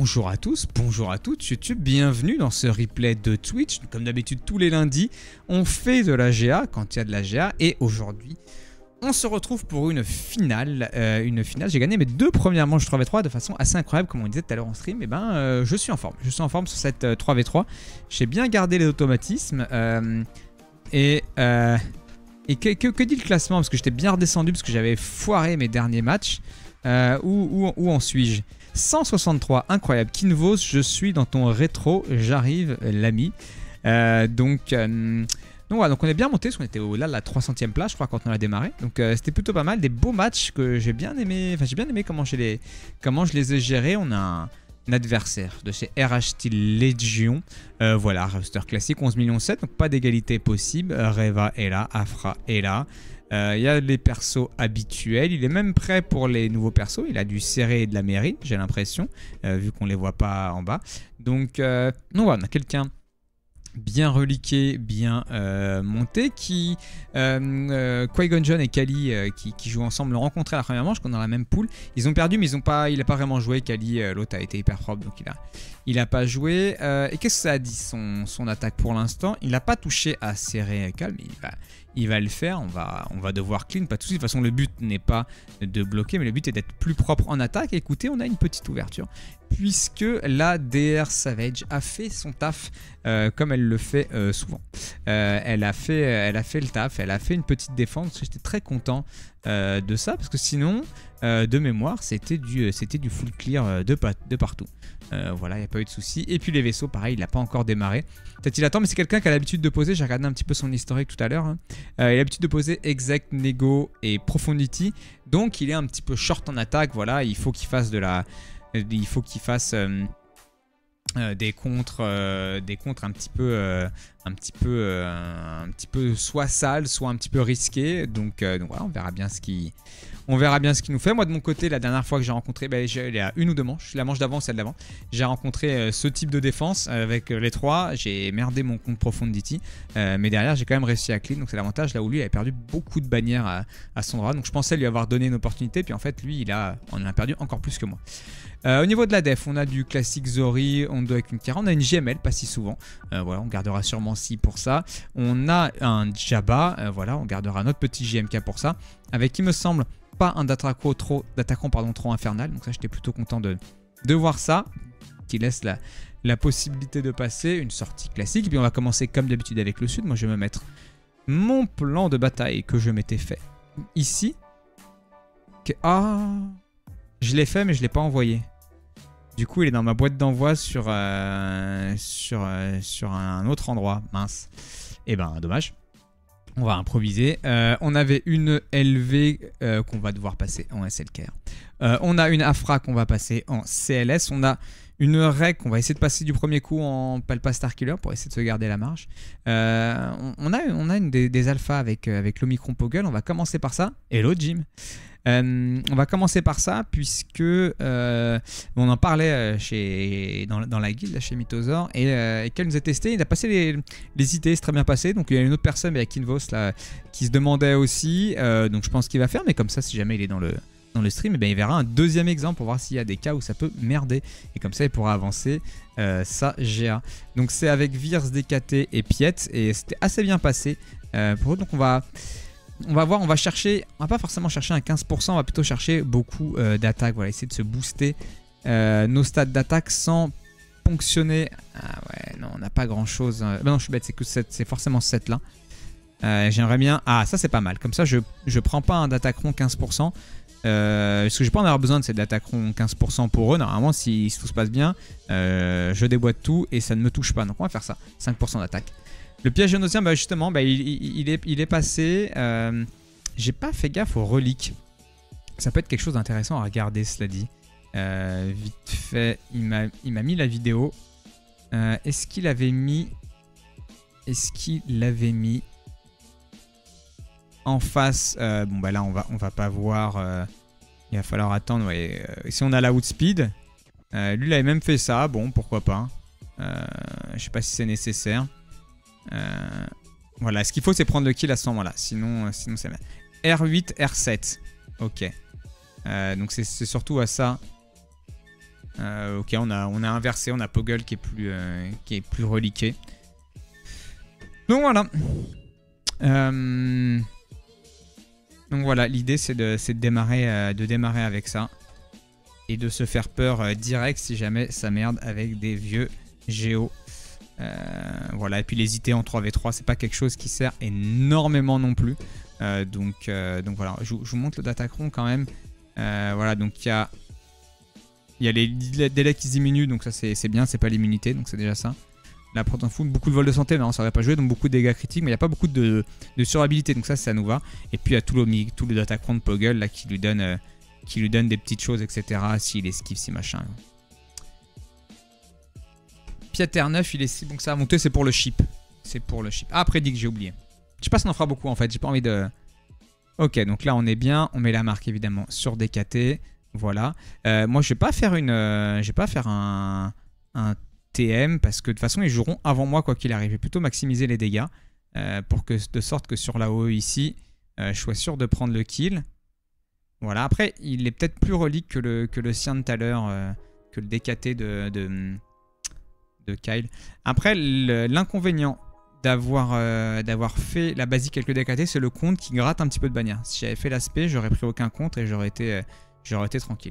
bonjour à tous, bonjour à toutes, YouTube, bienvenue dans ce replay de Twitch. Comme d'habitude, tous les lundis, on fait de la GA quand il y a de la GA. Et aujourd'hui, on se retrouve pour une finale. J'ai gagné mes 2 premières manches 3v3 de façon assez incroyable, comme on disait tout à l'heure en stream. Et ben, je suis en forme. Je suis en forme sur cette 3v3. J'ai bien gardé les automatismes. Que dit le classement? Parce que j'étais bien redescendu, parce que j'avais foiré mes derniers matchs. Où en suis-je? 163, incroyable. Kinvos, je suis dans ton rétro, j'arrive, l'ami. Donc voilà, donc on est bien monté, parce qu'on était là, la 300e place, je crois, quand on a démarré. Donc c'était plutôt pas mal, des beaux matchs que j'ai bien aimé. Enfin, j'ai bien aimé comment je les ai gérés. On a un adversaire de chez RH Steel Legion. Voilà, roster classique, 11,7 millions, donc pas d'égalité possible. Reva est là, Afra est là. Il y a les persos habituels. Il est même prêt pour les nouveaux persos. Il a du serré et de la mairie, j'ai l'impression, vu qu'on les voit pas en bas. Donc voilà, on a quelqu'un bien reliqué, bien monté, qui Qui-Gon Jinn et Kali qui jouent ensemble l'ont rencontré à la première manche, qu'on est dans la même pool. Ils ont perdu, mais il n'a pas vraiment joué. Kali, l'autre a été hyper propre, donc il a pas joué. Et qu'est-ce que ça a dit son attaque pour l'instant? Il n'a pas touché à serré calme, il va le faire. On va devoir clean, pas de soucis. De toute façon, le but n'est pas de bloquer, mais le but est d'être plus propre en attaque. Et écoutez, on a une petite ouverture, puisque la DR Savage a fait son taf comme elle le fait souvent. Elle a fait le taf, elle a fait une petite défense. J'étais très content de ça, parce que sinon, de mémoire, c'était du full clear de partout. Voilà, il n'y a pas eu de soucis. Et puis les vaisseaux, pareil, il n'a pas encore démarré. Peut-être il attend, mais c'est quelqu'un qui a l'habitude de poser. J'ai regardé un petit peu son historique tout à l'heure. Hein. Il a l'habitude de poser Exec, Nego et Profundity. Donc il est un petit peu short en attaque. Voilà, il faut qu'il fasse des contres un petit peu soit sales, soit un petit peu risqués. Donc voilà, on verra bien ce qu'il nous fait. Moi de mon côté, la dernière fois que j'ai rencontré, il y a une ou 2 manches, la manche d'avant, celle d'avant, j'ai rencontré ce type de défense avec les 3. J'ai merdé mon compte Profundity, mais derrière j'ai quand même réussi à clean. Donc c'est l'avantage, là où lui il avait perdu beaucoup de bannières à son droit. Donc je pensais lui avoir donné une opportunité, puis en fait lui on en a perdu encore plus que moi. Au niveau de la def, on a du classique Zori, Hondo avec une Kira, on a une GML, pas si souvent, voilà, on gardera sûrement si pour ça. On a un Jabba, voilà, on gardera notre petit JMK pour ça, avec, il me semble, pas un d'attaquant trop infernal, donc ça j'étais plutôt content de voir ça, qui laisse la possibilité de passer, une sortie classique. Et puis on va commencer comme d'habitude avec le sud. Moi je vais me mettre mon plan de bataille que je m'étais fait ici. Je l'ai fait mais je ne l'ai pas envoyé. Du coup il est dans ma boîte d'envoi sur un autre endroit, mince. Et ben dommage. On va improviser. On avait une LV qu'on va devoir passer en SLKR. On a une Afra qu'on va passer en CLS. On a une REC qu'on va essayer de passer du premier coup en Palpa Star Killer pour essayer de se garder la marge. On a des alphas avec l'Omicron Poggle. On va commencer par ça. Hello Jim. On va commencer par ça puisque on en parlait dans la guilde chez Mythosaur et qu'elle nous a testé. Il a passé les IT, c'est très bien passé. Donc il y a une autre personne avec Kinvos là, qui se demandait aussi. Donc je pense qu'il va faire, mais comme ça, si jamais il est dans le stream, et bien, il verra un deuxième exemple pour voir s'il y a des cas où ça peut merder. Et comme ça, il pourra avancer sa GA. Donc c'est avec Virs, DKT et Piet. Et c'était assez bien passé pour eux. Donc on va voir, on va pas forcément chercher un 15%, on va plutôt chercher beaucoup d'attaque. Voilà, essayer de se booster nos stats d'attaque sans ponctionner. Ah ouais, non, on n'a pas grand chose. Non, je suis bête, c'est forcément 7 là. J'aimerais bien. Ah, ça c'est pas mal. Comme ça, je prends pas un d'attaqueron 15%. Parce que j'ai pas en avoir besoin de cette d'attaqueron 15% pour eux. Normalement, si tout se passe bien, je déboîte tout et ça ne me touche pas. Donc on va faire ça, 5% d'attaque. Le piège génosien, justement, il est passé. J'ai pas fait gaffe aux reliques. Ça peut être quelque chose d'intéressant à regarder, cela dit. Vite fait, il m'a mis la vidéo. Est-ce qu'il avait mis en face? Bon, là, on va pas voir. Il va falloir attendre. Ouais, si on a la outspeed, lui, il avait même fait ça. Bon, pourquoi pas. Je sais pas si c'est nécessaire. Voilà, ce qu'il faut, c'est prendre le kill à ce moment-là. Sinon c'est mal. R8, R7. Ok. Donc, c'est surtout à ça Ok, on a inversé, on a Poggle qui est plus reliqué. Donc voilà. Donc voilà, l'idée c'est de démarrer avec ça. Et de se faire peur direct si jamais ça merde avec des vieux géos. Voilà, et puis les IT en 3v3, c'est pas quelque chose qui sert énormément non plus. Donc voilà, je vous montre le Datacron quand même. Voilà, donc il y a les délais qui diminuent, donc ça c'est bien, c'est pas l'immunité, donc c'est déjà ça. Là, Proton Food, beaucoup de vol de santé, mais on ne saurait pas jouer, donc beaucoup de dégâts critiques, mais il n'y a pas beaucoup de surhabilité, donc ça nous va. Et puis il y a tout le Datacron de Poggle là, qui lui donne des petites choses, etc. S'il esquive, si machin. Pieter 9, il est si bon que ça a monté, c'est pour le chip. C'est pour le chip. Ah, prédict, j'ai oublié. Je sais pas si on en fera beaucoup en fait, j'ai pas envie de... Ok, donc là on est bien, on met la marque évidemment sur DKT. Voilà. Moi je vais pas faire un TM parce que de toute façon ils joueront avant moi quoi qu'il arrive. Je vais plutôt maximiser les dégâts de sorte que sur la OE ici, je sois sûr de prendre le kill. Voilà. Après, il est peut-être plus relique que le sien de tout à l'heure, que le DKT de Kyle. Après, l'inconvénient d'avoir fait la basique avec le DKT, c'est le compte qui gratte un petit peu de bannière. Si j'avais fait l'aspect, j'aurais pris aucun compte et j'aurais été tranquille.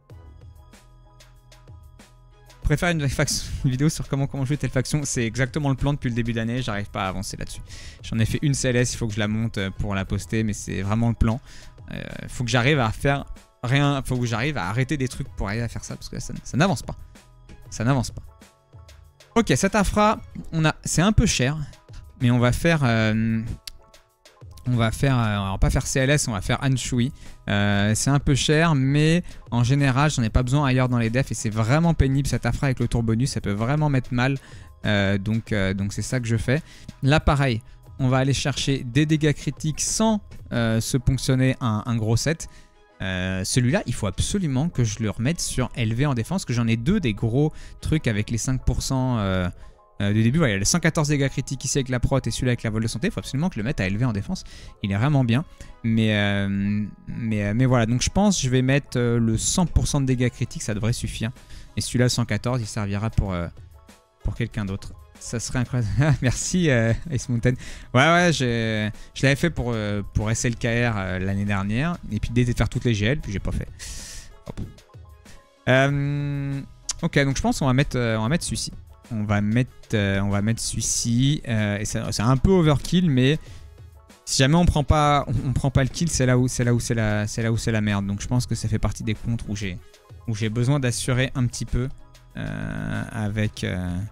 Je préfère une vidéo sur comment jouer telle faction. C'est exactement le plan depuis le début d'année. J'arrive pas à avancer là-dessus. J'en ai fait une CLS, il faut que je la monte pour la poster, mais c'est vraiment le plan. Faut que j'arrive à faire rien. Faut que j'arrive à arrêter des trucs pour arriver à faire ça parce que là, ça n'avance pas. Ça n'avance pas. Ok, cette Afra, c'est un peu cher, mais on va faire. On va pas faire CLS, on va faire Anshui. C'est un peu cher, mais en général, j'en ai pas besoin ailleurs dans les defs et c'est vraiment pénible cette Afra avec le tour bonus, ça peut vraiment mettre mal. Donc c'est ça que je fais. Là, pareil, on va aller chercher des dégâts critiques sans se ponctionner un gros set. Celui-là, il faut absolument que je le remette sur LV en défense, que j'en ai deux des gros trucs avec les 5% du début. Voilà, il y a les 114 dégâts critiques ici avec la prot et celui-là avec la vol de santé. Il faut absolument que je le mette à LV en défense. Il est vraiment bien. Mais voilà, donc je pense que je vais mettre le 100% de dégâts critiques, ça devrait suffire. Et celui-là, 114, il servira pour quelqu'un d'autre. Ça serait incroyable. Merci Ice Mountain. Ouais, je l'avais fait pour SLKR l'année dernière. Et puis l'idée était de faire toutes les GL, puis j'ai pas fait. Ok, donc je pense qu'on va mettre celui-ci. On va mettre celui-ci. Et c'est un peu overkill, mais si jamais on prend pas le kill, c'est là où c'est la merde. Donc je pense que ça fait partie des contres où j'ai besoin d'assurer un petit peu avec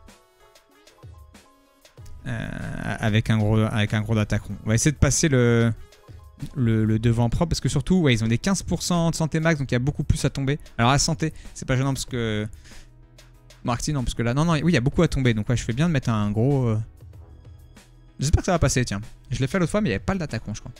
un gros Datacron. On va essayer de passer le devant propre parce que surtout ouais, ils ont des 15% de santé max, donc il y a beaucoup plus à tomber. Alors à santé, c'est pas gênant parce que Marty, non, parce que là, non, oui, il y a beaucoup à tomber, donc ouais, je fais bien de mettre un gros. J'espère que ça va passer, tiens. Je l'ai fait l'autre fois, mais il n'y avait pas le Datacron, je crois.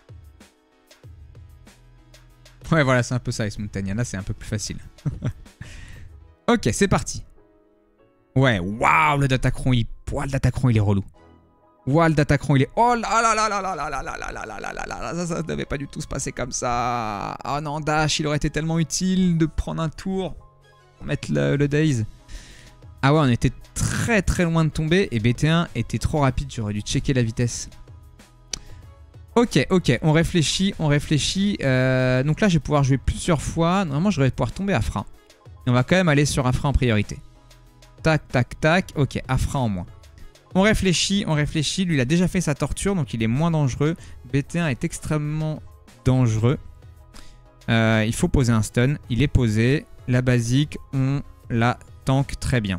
Ouais, voilà, c'est un peu ça, Ice Mountain. Là, c'est un peu plus facile. Ok, c'est parti. Ouais, waouh, le Datacron, il est relou. Waouh, le Datacron, il est... Oh là là là là là là là là là là là là là là, ça ne devait pas du tout se passer comme ça. Oh non, Dash, il aurait été tellement utile de prendre un tour pour mettre le Daze. Ah ouais, on était très très loin de tomber et BT1 était trop rapide, j'aurais dû checker la vitesse. Ok, on réfléchit. Donc là, je vais pouvoir jouer plusieurs fois. Normalement, je devrais pouvoir tomber Afra. Et on va quand même aller sur Afra en priorité. Tac, tac, tac. Ok, Afra en moins. On réfléchit. Lui, il a déjà fait sa torture, donc il est moins dangereux. BT1 est extrêmement dangereux. Il faut poser un stun. Il est posé. La basique, on la tank très bien.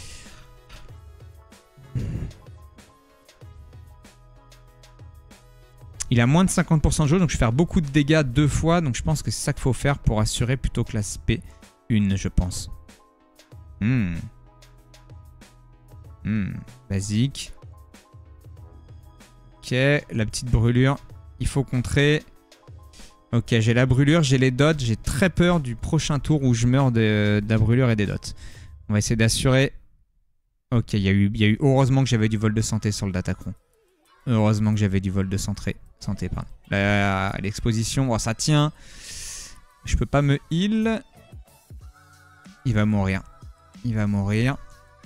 Il a moins de 50% de jeu, donc je vais faire beaucoup de dégâts deux fois. Donc je pense que c'est ça qu'il faut faire pour assurer plutôt que l'aspect 1, je pense. Basique. Ok, la petite brûlure. Il faut contrer. Ok, j'ai la brûlure, j'ai les dots. J'ai très peur du prochain tour où je meurs de la brûlure et des dots. On va essayer d'assurer. Ok, il y a eu... Heureusement que j'avais du vol de santé sur le Datacron. Heureusement que j'avais du vol de santé, pardon. L'exposition, bon, ça tient. Je peux pas me heal. Il va mourir. Il va mourir.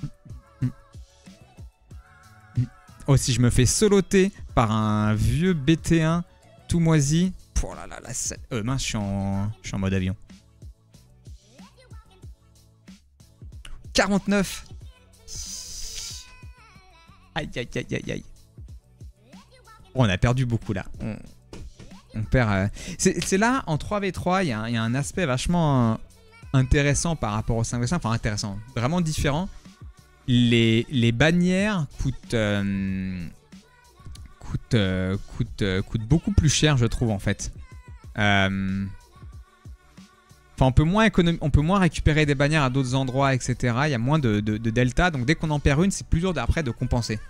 Oh, si je me fais soloter par un vieux BT1 tout moisi. Oh là là, mince, je suis en mode avion. 49. Aïe, aïe, aïe, aïe, aïe. Oh, on a perdu beaucoup là. On perd... C'est là, en 3v3, il y a un aspect vachement intéressant par rapport au 5v5. Enfin, intéressant. Vraiment différent. Les bannières coûtent beaucoup plus cher, je trouve, en fait. Enfin, on peut moins récupérer des bannières à d'autres endroits, etc. Il y a moins de delta, donc dès qu'on en perd une, c'est plus dur après de compenser.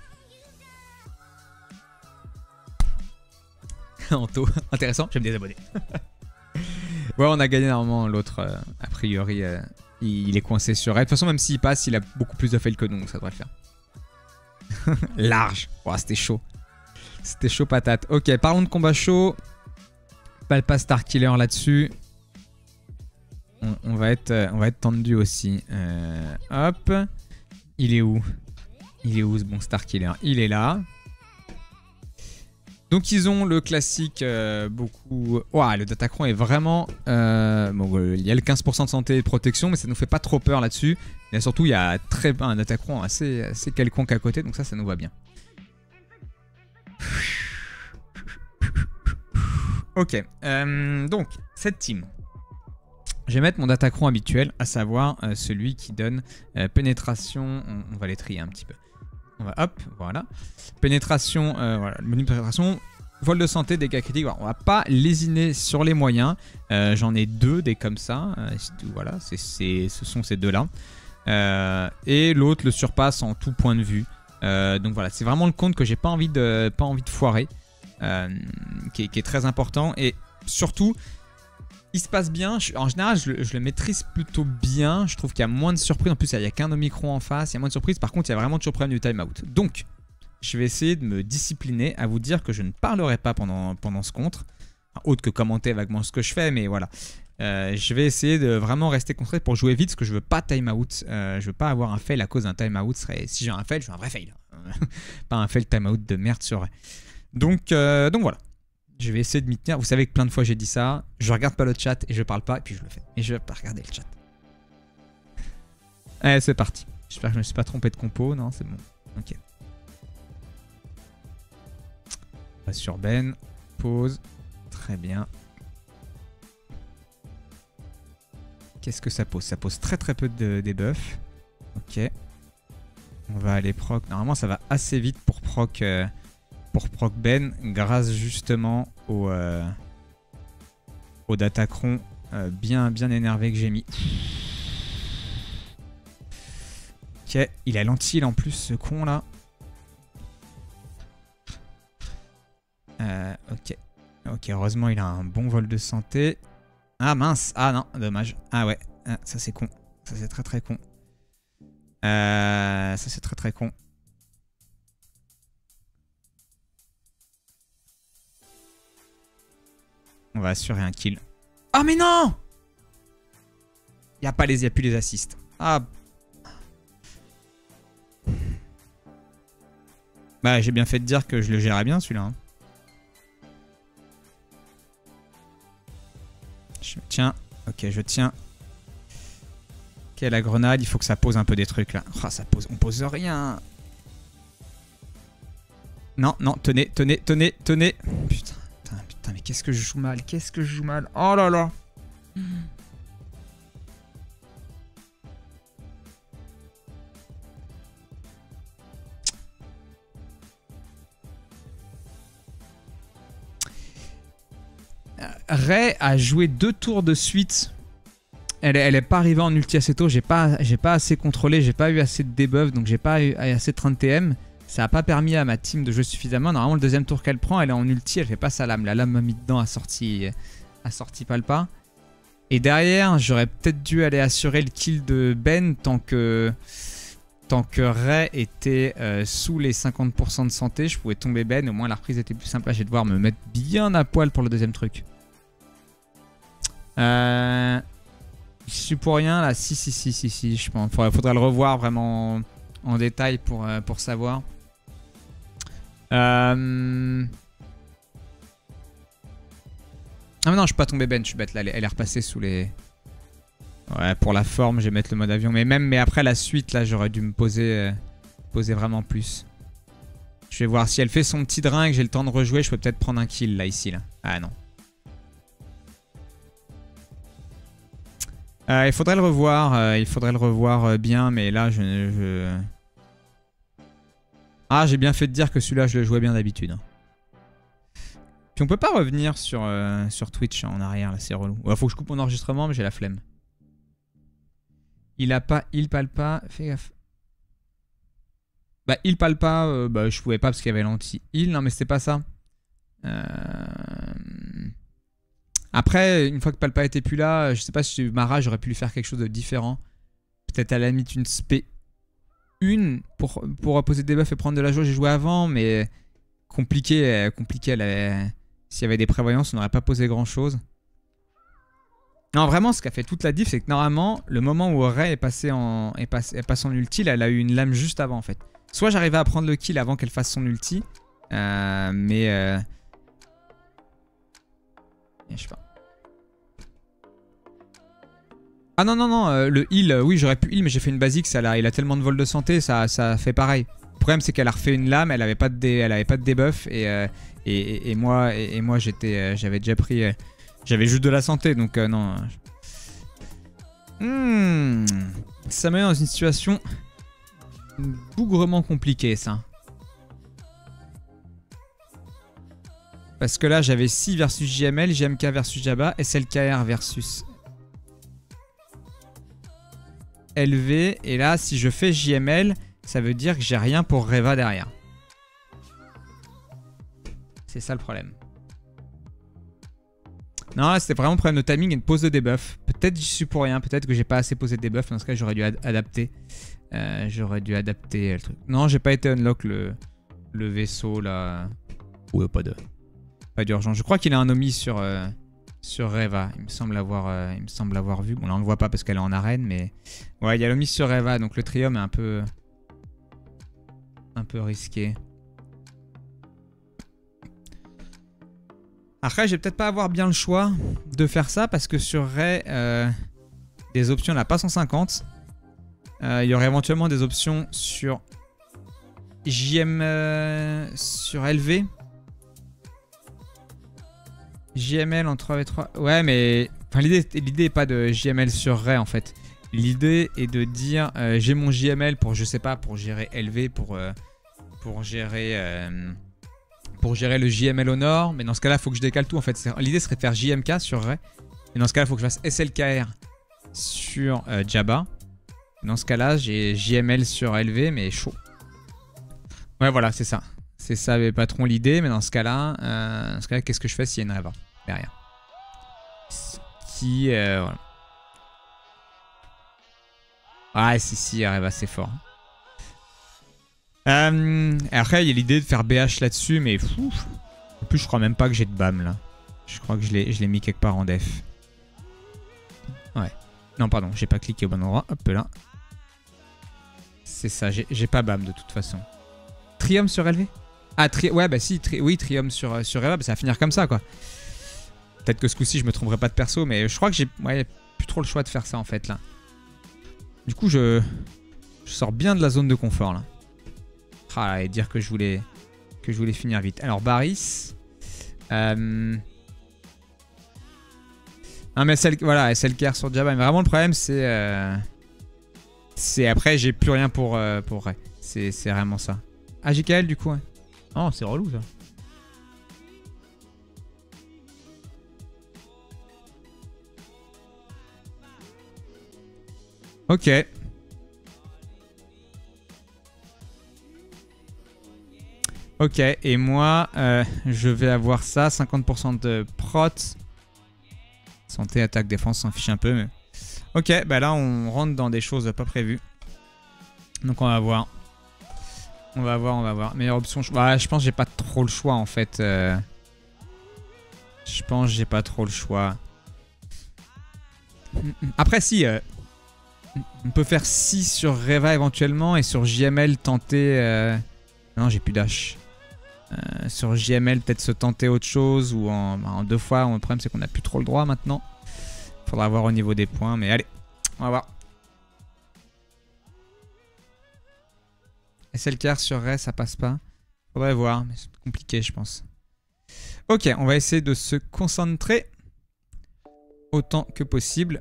Anto, intéressant, je vais me désabonner. Ouais, on a gagné normalement l'autre, a priori, il est coincé sur elle. De toute façon, même s'il passe, il a beaucoup plus de fail que nous, donc ça devrait le faire. Large. Oh, c'était chaud. C'était chaud patate. Ok, parlons de combat chaud. Palpa Starkiller là-dessus. On va être tendu aussi. Hop. Il est où? Il est où ce bon Starkiller? Il est là. Donc ils ont le classique beaucoup... Ouah, le Datacron est vraiment... bon, il y a le 15% de santé et de protection, mais ça nous fait pas trop peur là-dessus. Et surtout, il y a un Datacron assez quelconque à côté, donc ça nous va bien. Ok, donc cette team. Je vais mettre mon Datacron habituel, à savoir celui qui donne pénétration. On va les trier un petit peu. On va, hop, voilà. Pénétration, voilà, le menu de pénétration. Vol de santé, dégâts critiques. Voilà, on va pas lésiner sur les moyens. J'en ai deux, des comme ça. Voilà, ce sont ces deux-là. Et l'autre le surpasse en tout point de vue. Donc voilà, c'est vraiment le compte que j'ai pas envie de foirer. Qui est très important. Et surtout, il se passe bien. En général, je le maîtrise plutôt bien. Je trouve qu'il y a moins de surprises. En plus, il n'y a qu'un Omicron en face. Il y a moins de surprises. Par contre, il y a vraiment toujours problème du timeout. Donc, je vais essayer de me discipliner à vous dire que je ne parlerai pas pendant ce contre. Enfin, autre que commenter vaguement ce que je fais. Mais voilà. Je vais essayer de vraiment rester concentré pour jouer vite. Parce que je veux pas timeout. Je veux pas avoir un fail à cause d'un timeout. Si j'ai un fail, je veux un vrai fail. Pas un fail timeout de merde sur vrai. Donc voilà. Je vais essayer de m'y tenir. Vous savez que plein de fois j'ai dit ça. Je regarde pas le chat et je parle pas et puis je le fais. Et je vais pas regarder le chat. Allez, c'est parti. J'espère que je me suis pas trompé de compo. Non, c'est bon. Ok. On va sur Ben. Pause. Très bien. Qu'est-ce que ça pose? Ça pose très très peu de debuff. Ok. On va aller proc. Normalement, ça va assez vite pour proc Ben, grâce justement au Datacron bien énervé que j'ai mis. Ok, il a l'anti en plus ce con là. Ok, heureusement il a un bon vol de santé. Ah mince, ah non, dommage. Ah ouais, ça c'est con. Ça c'est très con. Ça c'est très con. On va assurer un kill. Ah mais non! Il n'y a plus les assists. Ah. Bah j'ai bien fait de dire que je le gérais bien celui-là. Hein. Je tiens. Ok, je tiens. Ok, la grenade, il faut que ça pose un peu des trucs là. Oh, ça pose. On pose rien. Non, tenez. Putain, mais qu'est-ce que je joue mal? Oh là là. Ray a joué 2 tours de suite. Elle est pas arrivée en ulti assez tôt. J'ai pas assez contrôlé. J'ai pas eu assez de debuff. Donc j'ai pas eu assez de 30 TM. Ça n'a pas permis à ma team de jouer suffisamment. Normalement, le deuxième tour qu'elle prend, elle est en ulti. Elle fait pas sa lame. La lame m'a mis dedans, a sorti Palpa. Et derrière, j'aurais peut-être dû aller assurer le kill de Ben tant que Ray était sous les 50% de santé. Je pouvais tomber Ben. Au moins, la reprise était plus simple. Là, je vais devoir me mettre bien à poil pour le deuxième truc. Je suis pour rien là. Si, je pense. Faudrait le revoir vraiment en détail pour savoir. Ah mais non, je suis pas tombé Ben, je suis bête là. Elle est repassée sous les... Ouais, pour la forme, je vais mettre le mode avion. Mais après la suite, là, j'aurais dû me poser vraiment plus. Je vais voir si elle fait son petit drain et que j'ai le temps de rejouer. Je peux peut-être prendre un kill là, ici. Là. Ah non. Il faudrait le revoir. Bien, mais là, Ah, j'ai bien fait de dire que celui-là, je le jouais bien d'habitude. Puis on peut pas revenir sur Twitch en arrière, là, c'est relou. Ouais, faut que je coupe mon enregistrement, mais j'ai la flemme. Il pale pas, fais gaffe. Bah, il pale pas, bah, je pouvais pas parce qu'il y avait l'anti-heal. Non, mais c'était pas ça. Après, une fois que Palpa était plus là, je sais pas si Mara, j'aurais pu lui faire quelque chose de différent. Peut-être à la limite une spé 1 pour poser des buffs et prendre de la jauge. J'ai joué avant, mais compliqué. S'il y avait des prévoyances, on n'aurait pas posé grand-chose. Non, vraiment, ce qui a fait toute la diff, c'est que normalement, le moment où Ray est passé en ulti, elle a eu une lame juste avant, en fait. Soit j'arrivais à prendre le kill avant qu'elle fasse son ulti, mais... Je sais pas. Ah non, le heal, oui, j'aurais pu heal, mais j'ai fait une basique, il a tellement de vol de santé, ça fait pareil. Le problème, c'est qu'elle a refait une lame, elle avait pas de debuff, et moi, j'avais déjà pris... J'avais juste de la santé, donc non. Ça me met dans une situation bougrement compliquée, ça. Parce que là, j'avais Si versus JML, JMK versus Jabba, SLKR versus LV. Et là, si je fais JML, ça veut dire que j'ai rien pour Reva derrière. C'est ça le problème. Non, là, c'était vraiment un problème de timing et de pose de debuff. Peut-être j'y suis pour rien, peut-être que j'ai pas assez posé de debuff. Dans ce cas, j'aurais dû adapter. Le truc. Non, j'ai pas été unlock le vaisseau là. Ouais, pas d'urgence. Je crois qu'il a un Omi sur Reva. Il me semble l'avoir vu. Bon, là, on le voit pas parce qu'elle est en arène, mais ouais, il y a l'Omi sur Reva, donc le Trium est un peu risqué. Après, je vais peut-être pas avoir bien le choix de faire ça parce que sur Ray, des options, là, pas 150. Il y aurait éventuellement des options sur sur LV. JML en 3v3. Ouais, mais enfin, l'idée est pas de JML sur Ray en fait. L'idée est de dire j'ai mon JML pour, je sais pas, pour gérer LV, pour gérer le JML au nord. Mais dans ce cas-là, il faut que je décale tout en fait. L'idée serait de faire JMK sur Ray. Et dans ce cas-là, il faut que je fasse SLKR sur Jabba. Dans ce cas-là, j'ai JML sur LV, mais chaud. Ouais, voilà, c'est ça. C'est ça, mais pas trop l'idée. Mais dans ce cas-là, qu'est-ce que je fais s'il y a une Reva derrière? Qui, voilà. Ah, si, Reva, c'est fort. Après, il y a l'idée de faire BH là-dessus, mais fou. En plus, je crois même pas que j'ai de BAM là. Je crois que je l'ai mis quelque part en def. Ouais. Non, pardon, j'ai pas cliqué au bon endroit. Hop là. C'est ça, j'ai pas BAM de toute façon. Trium sur LV? Ah, ouais, bah si, oui, Trium sur Eva, bah, ça va finir comme ça, quoi. Peut-être que ce coup-ci, je me tromperai pas de perso, mais je crois que j'ai plus trop le choix de faire ça, en fait, là. Du coup, je sors bien de la zone de confort, là. Ah, et dire que je voulais finir vite. Alors, Baris. Non, mais voilà, SLKR sur Jabba. Mais vraiment, le problème, c'est après, j'ai plus rien pour Ray. C'est vraiment ça. Ah, JKL, du coup, ouais. Oh, c'est relou, ça. Ok. Ok, et moi, je vais avoir ça, 50% de prot. Santé, attaque, défense, s'en fiche un peu. Mais... Ok, bah là, on rentre dans des choses pas prévues. Donc on va voir. On va voir. Meilleure option. Je pense que j'ai pas trop le choix, en fait. Je pense que j'ai pas trop le choix. Après, si, on peut faire 6 sur Reva éventuellement et sur JML tenter... Non, j'ai plus d'H. Sur JML, peut-être se tenter autre chose ou en 2 fois. Le problème, c'est qu'on n'a plus trop le droit maintenant. Faudra voir au niveau des points, mais allez, on va voir. SLKR sur Ray, ça passe pas. Faudrait voir, mais c'est compliqué, je pense. Ok, on va essayer de se concentrer autant que possible.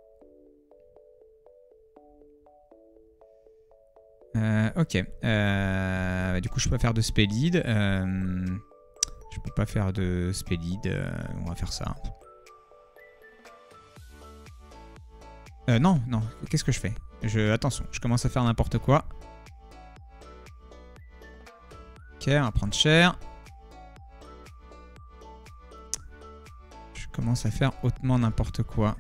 Ok. Du coup, je peux pas faire de spellid. Je peux pas faire de spellid. On va faire ça. Non, non. Qu'est-ce que je fais? Attention, je commence à faire n'importe quoi. Ok, on va prendre cher. Je commence à faire hautement n'importe quoi.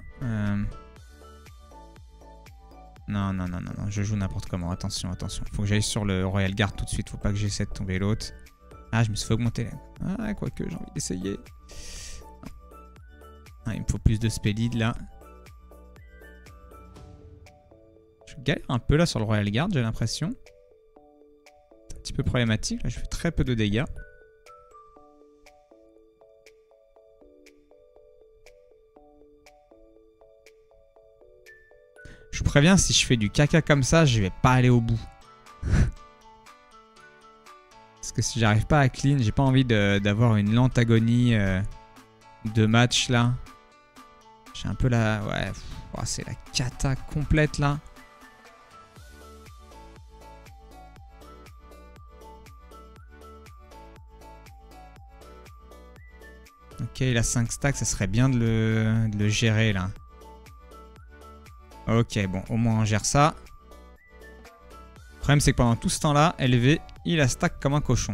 Non, non, non, non, non, je joue n'importe comment. Attention, attention. Faut que j'aille sur le Royal Guard tout de suite. Faut pas que j'essaie de tomber l'autre. Ah, je me suis fait augmenter. Ah, quoique, j'ai envie d'essayer. Ah, il me faut plus de spellid là. Je galère un peu là sur le Royal Guard, j'ai l'impression. C'est un petit peu problématique. Là, je fais très peu de dégâts. Je vous préviens, si je fais du caca comme ça, je vais pas aller au bout. Parce que si j'arrive pas à clean, j'ai pas envie d'avoir une lente agonie de match là. J'ai un peu la... Ouais, oh, c'est la cata complète là. Ok, il a 5 stacks, ça serait bien de le gérer là. Ok, bon, au moins on gère ça. Le problème, c'est que pendant tout ce temps-là, LV, il a stack comme un cochon.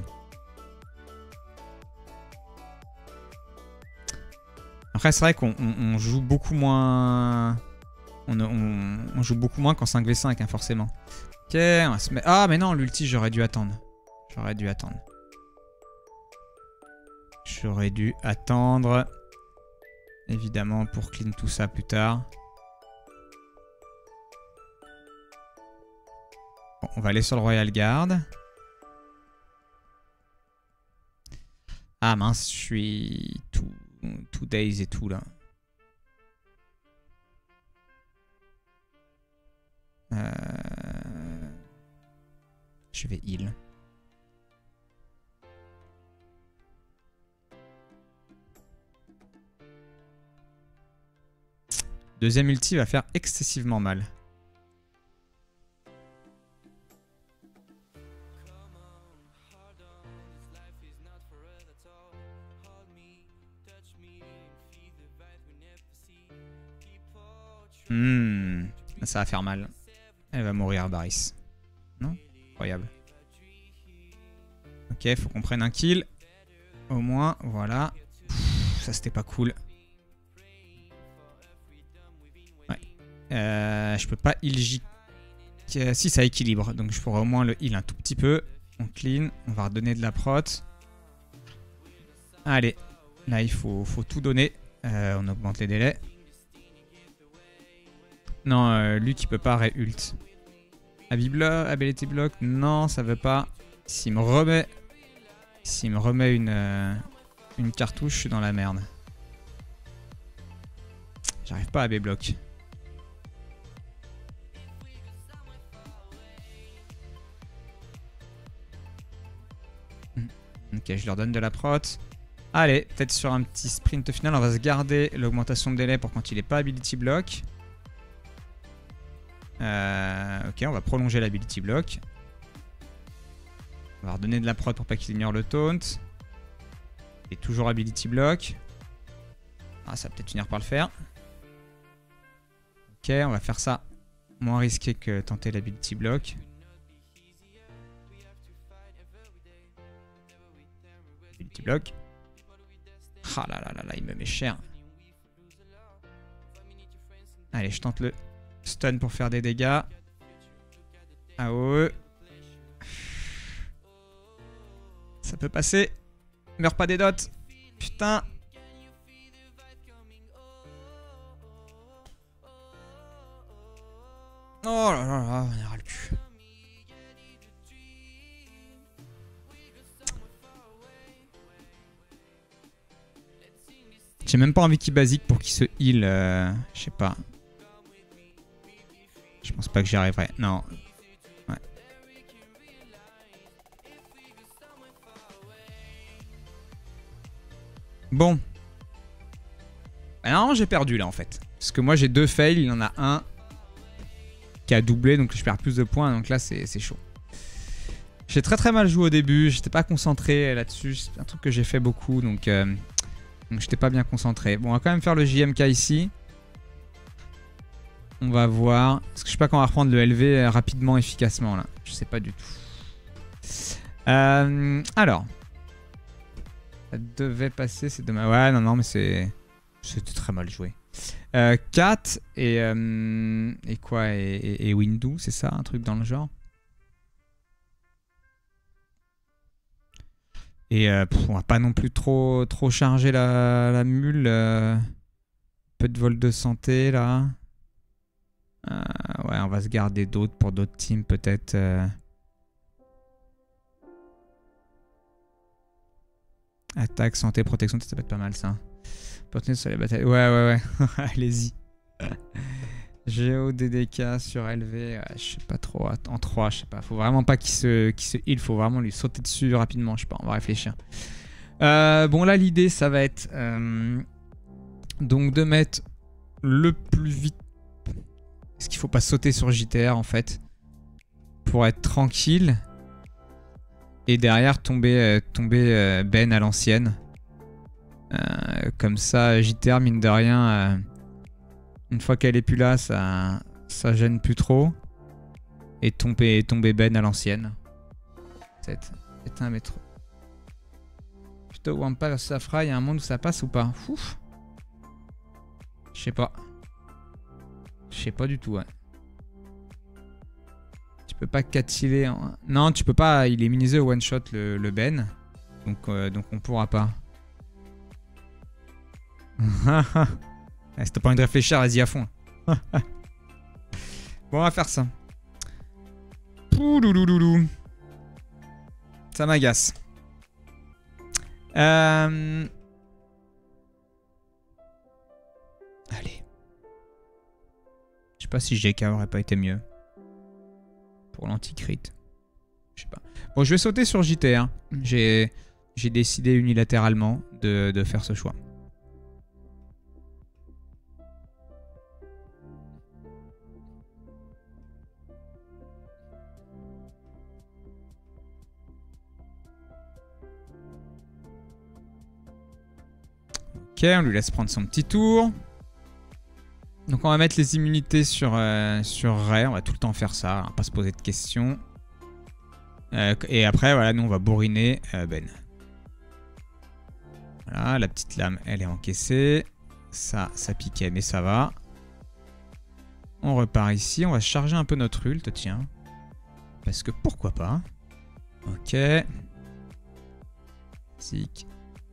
Après, c'est vrai qu'on joue beaucoup moins... On joue beaucoup moins qu'en 5v5, hein, forcément. Ok, on va se mettre... Ah, mais non, l'ulti, j'aurais dû attendre. J'aurais dû attendre. J'aurais dû attendre. Évidemment, pour clean tout ça plus tard. Bon, on va aller sur le Royal Guard. Ah mince, je suis tout days et tout là. Je vais heal. Deuxième ulti va faire excessivement mal. Ça va faire mal. Elle va mourir, Baris. Non? Incroyable. Ok, faut qu'on prenne un kill. Au moins, voilà. Pff, ça, c'était pas cool. Ouais. Je peux pas heal J. Si, ça équilibre. Donc, je pourrais au moins le heal un tout petit peu. On clean. On va redonner de la prot. Allez. Là, il faut tout donner. On augmente les délais. Non, lui qui peut pas ré-ult. Ability block, non, ça veut pas. S'il me remet une cartouche, je suis dans la merde. J'arrive pas à B-block. Ok, je leur donne de la prot. Allez, peut-être sur un petit sprint final, on va se garder l'augmentation de délai pour quand il n'est pas ability block. Ok, on va prolonger l'ability block. On va redonner de la prod pour pas qu'il ignore le taunt. Et toujours ability block. Ah, ça va peut-être finir par le faire. Ok, on va faire ça. Moins risqué que tenter l'ability block. Ability block. Ah là là là là, il me met cher. Allez, je tente le stun pour faire des dégâts. AOE. Ça peut passer. Meurs pas des dots. Putain. Oh là là là, on ira le cul. J'ai même pas envie qu'il basique pour qu'il se heal. Je sais pas. Je pense pas que j'y arriverai. Non. Ouais. Bon. Bah non, j'ai perdu là en fait. Parce que moi j'ai 2 fails, il y en a un qui a doublé, donc je perds plus de points. Donc là c'est chaud. J'ai très mal joué au début, j'étais pas concentré là-dessus. C'est un truc que j'ai fait beaucoup, donc j'étais pas bien concentré. Bon, on va quand même faire le JMK ici. On va voir. Parce que je sais pas quand on va reprendre le LV rapidement, efficacement là. Je sais pas du tout. Alors. Ça devait passer, c'est dommage. Ouais, non, mais c'était très mal joué. 4 et quoi et Windu, c'est ça, un truc dans le genre. Et on va pas non plus trop charger la mule. Peu de vol de santé là. Ouais, on va se garder d'autres pour d'autres teams peut-être. Attaque, santé, protection, ça peut être pas mal ça. Opportunité sur les batailles. Ouais. Allez-y. Géo, DDK sur LV. Je sais pas trop. En 3, je sais pas. Faut vraiment pas qu'il se heal. Faut vraiment lui sauter dessus rapidement. Je sais pas, on va réfléchir. Bon, là, l'idée, ça va être donc de mettre le plus vite. Est-ce qu'il faut pas sauter sur JTR en fait pour être tranquille et derrière tomber Ben à l'ancienne. Comme ça, JTR, mine de rien, une fois qu'elle est plus là, ça gêne plus trop. Et tomber Ben à l'ancienne. C'est un métro. Plutôt Wampa versus Safra, il y a un monde où ça passe ou pas? Ouf. Je sais pas. Je sais pas du tout, ouais. Tu peux pas catiller. Non, tu peux pas. Il est minimisé au one shot le Ben. Donc on pourra pas. Si t'as pas envie de réfléchir, vas-y à fond. Bon, on va faire ça. Pouloulouloulou. Ça m'agace. Allez. Je sais pas si GK aurait pas été mieux. Pour l'anti-crit. Je sais pas. Bon, je vais sauter sur JTR. J'ai décidé unilatéralement de faire ce choix. Ok, on lui laisse prendre son petit tour. Donc on va mettre les immunités sur Ray. On va tout le temps faire ça, on va pas se poser de questions. Et après, voilà, nous on va bourriner Ben. Voilà, la petite lame, elle est encaissée. Ça piquait, mais ça va. On repart ici. On va charger un peu notre ult, tiens. Parce que pourquoi pas. Ok. Sick.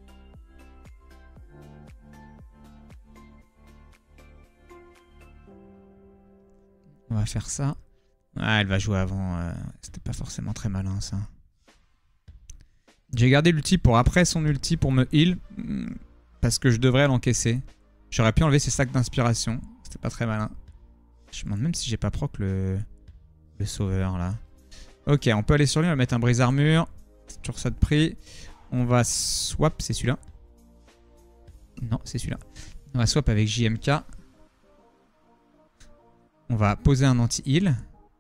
On va faire ça. Ah, elle va jouer avant. C'était pas forcément très malin, ça. J'ai gardé l'ulti pour après son ulti pour me heal. Parce que je devrais l'encaisser. J'aurais pu enlever ses sacs d'inspiration. C'était pas très malin. Je me demande même si j'ai pas proc le sauveur, là. Ok, on peut aller sur lui. On va mettre un brise-armure. C'est toujours ça de prix. On va swap. C'est celui-là. Non, c'est celui-là. On va swap avec JMK. On va poser un anti-heal.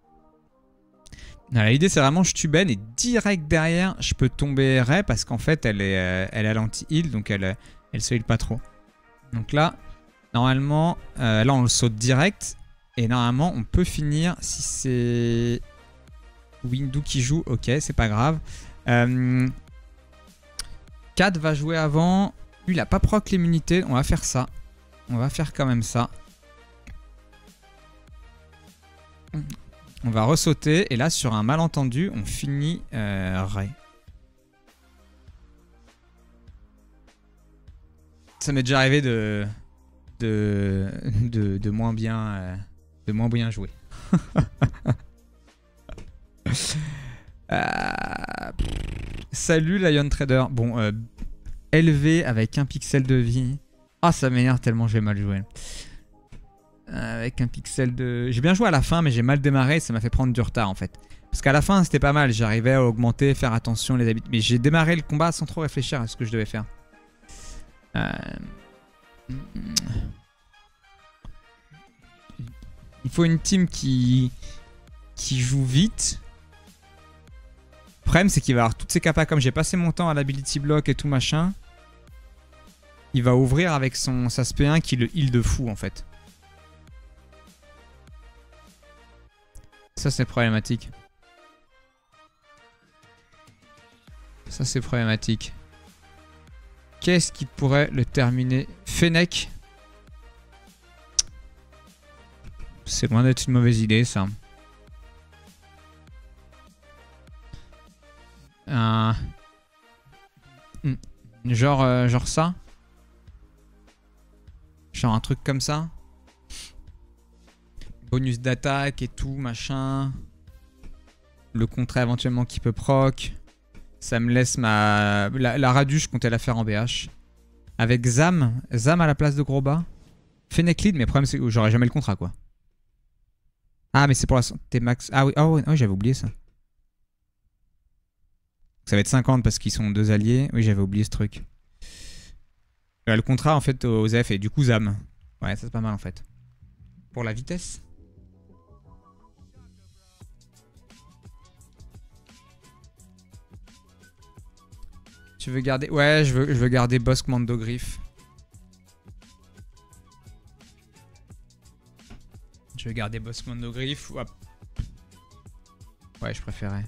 L'idée c'est vraiment je tue Ben et direct derrière je peux tomber Ray parce qu'en fait elle a l'anti-heal donc elle se heal pas trop. Donc là, normalement, là on le saute direct et normalement on peut finir si c'est Windu qui joue, ok c'est pas grave. 4 va jouer avant, lui il a pas proc l'immunité, on va faire ça. On va faire quand même ça. On va ressauter et là sur un malentendu on finit Ray. Ça m'est déjà arrivé de moins bien jouer. Salut Lion Trader. Bon, élevé avec un pixel de vie. Ah, ça m'énerve tellement j'ai mal joué. Avec un pixel de... J'ai bien joué à la fin, mais j'ai mal démarré. Ça m'a fait prendre du retard en fait. Parce qu'à la fin, c'était pas mal. J'arrivais à augmenter, faire attention les habitudes. Mais j'ai démarré le combat sans trop réfléchir à ce que je devais faire. Il faut une team qui joue vite. Le problème, c'est qu'il va avoir toutes ses capas. Comme j'ai passé mon temps à l'ability block et tout machin, il va ouvrir avec sa SP1 qui le heal de fou en fait. Ça, c'est problématique. Ça, c'est problématique. Qu'est-ce qui pourrait le terminer? Fennec. C'est loin d'être une mauvaise idée, ça. Genre ça. Genre un truc comme ça. Bonus d'attaque et tout, machin. Le contrat éventuellement qui peut proc. Ça me laisse ma... La Radu, je comptais la faire en BH. Avec Zam. Zam à la place de Groba. Fennec lead, mais le problème c'est que j'aurai jamais le contrat, quoi. Ah, mais c'est pour la santé max. Ah oui, oh, oui, j'avais oublié ça. Ça va être 50 parce qu'ils sont deux alliés. Oui, j'avais oublié ce truc. Le contrat, en fait, aux F et du coup Zam. Ouais, ça c'est pas mal, en fait. Pour la vitesse. Tu veux garder... Ouais, je veux garder Boss Commando Griff. Je vais garder Boss Commando Griff. Ouais, je préférerais.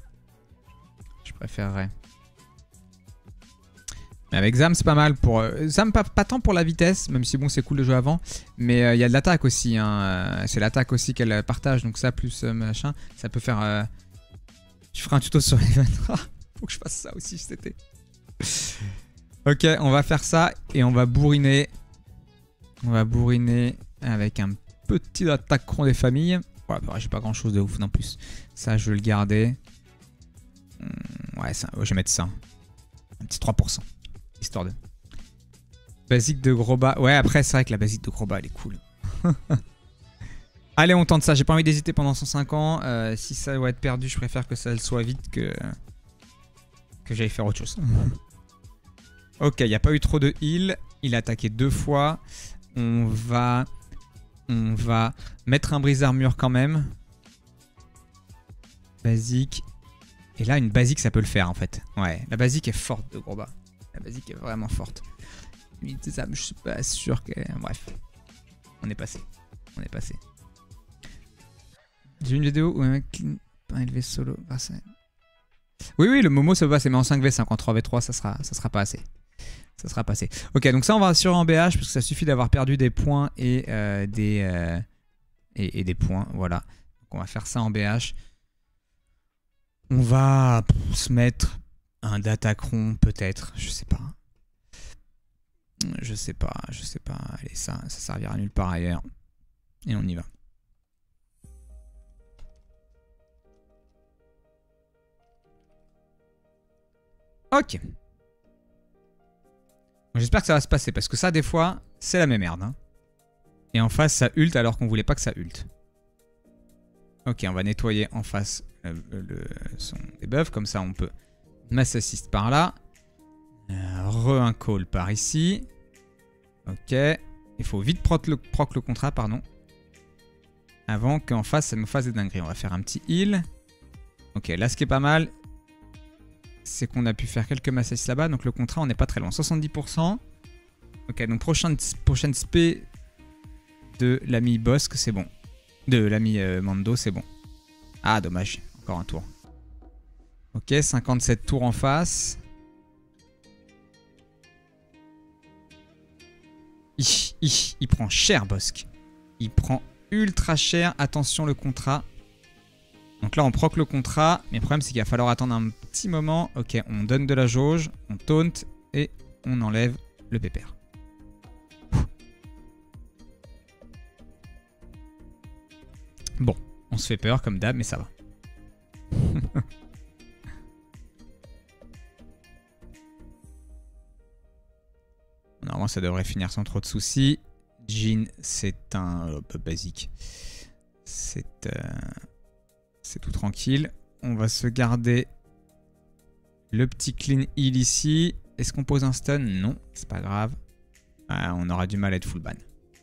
Mais avec Zam, c'est pas mal pour... Zam, pas tant pour la vitesse, même si bon, c'est cool de jouer avant. Mais il y a de l'attaque aussi. Hein. C'est l'attaque aussi qu'elle partage. Donc ça, plus machin. Ça peut faire... Je ferai un tuto sur les Faut que je fasse ça aussi cet été. Ok, on va faire ça. Et on va bourriner. On va bourriner avec un petit attaquant des familles. Ouais, bah, j'ai pas grand chose de ouf non plus. Ça, je vais le garder. Ouais, ça, je vais mettre ça. Un petit 3%. Histoire de... Basique de Groba. Ouais, après, c'est vrai que la basique de Groba, elle est cool. Allez, on tente ça. J'ai pas envie d'hésiter pendant 105 ans. Si ça doit être perdu, je préfère que ça soit vite que j'aille faire autre chose. Ok, il n'y a pas eu trop de heal. Il a attaqué 2 fois. On va mettre un brise-armure quand même. Basique. Et là, une basique, ça peut le faire en fait. Ouais, la basique est forte de Groba. La basique est vraiment forte. Ça, je suis pas sûr que... Bref. On est passé. J'ai une vidéo où un mec clean pas élevé solo. Oui, le Momo ça va passer, mais en 5v5, en 3v3, ça sera pas assez. Ça sera pas assez. Ok, donc ça, on va assurer en BH, parce que ça suffit d'avoir perdu des points et des points. Voilà. Donc on va faire ça en BH. On va se mettre un Datacron, peut-être. Je sais pas. Allez, ça servira nulle part ailleurs. Et on y va. Ok. J'espère que ça va se passer, parce que ça, des fois, c'est la même merde. Hein. Et en face, ça ult alors qu'on voulait pas que ça ult. Ok, on va nettoyer en face son debuff, comme ça on peut mass assist par là. Un call par ici. Ok. Il faut vite proc le contrat, pardon. Avant qu'en face, ça me fasse des dingueries. On va faire un petit heal. Ok, là ce qui est pas mal, c'est qu'on a pu faire quelques mass assist là-bas. Donc le contrat, on n'est pas très loin. 70%. Ok, donc prochaine spé de l'ami Bosque, c'est bon. De l'ami Mando, c'est bon. Ah, dommage. Encore un tour. Ok, 57 tours en face. Il prend cher, Bosque. Il prend ultra cher. Attention, le contrat. Donc là, on proc le contrat. Mais le problème, c'est qu'il va falloir attendre un petit moment. Ok, on donne de la jauge. On taunt. Et on enlève le pépère. Bon. On se fait peur comme d'hab, mais ça va. Normalement, ça devrait finir sans trop de soucis. Jhin, c'est un peu basique. C'est tout tranquille. On va se garder le petit clean heal ici. Est-ce qu'on pose un stun? Non, c'est pas grave. Ah, on aura du mal à être full ban.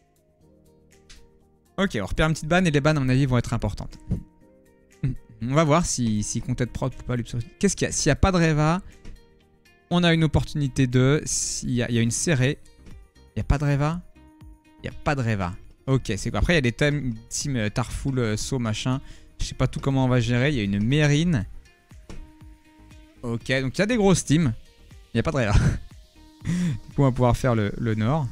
Ok, on repère une petite ban et les bans, à mon avis, vont être importantes. On va voir si compte être prod ou pas. Qu'est-ce qu'il y a? S'il n'y a pas de Reva, on a une opportunité de... Il y a une serrée. Il n'y a pas de Reva? Il n'y a pas de Reva. Ok, c'est quoi? Après, il y a des teams Tarful, saut, machin. Je sais pas tout comment on va gérer. Il y a une Mérine. Ok, donc il y a des grosses teams. Il n'y a pas de Reva. Du coup, on va pouvoir faire le nord.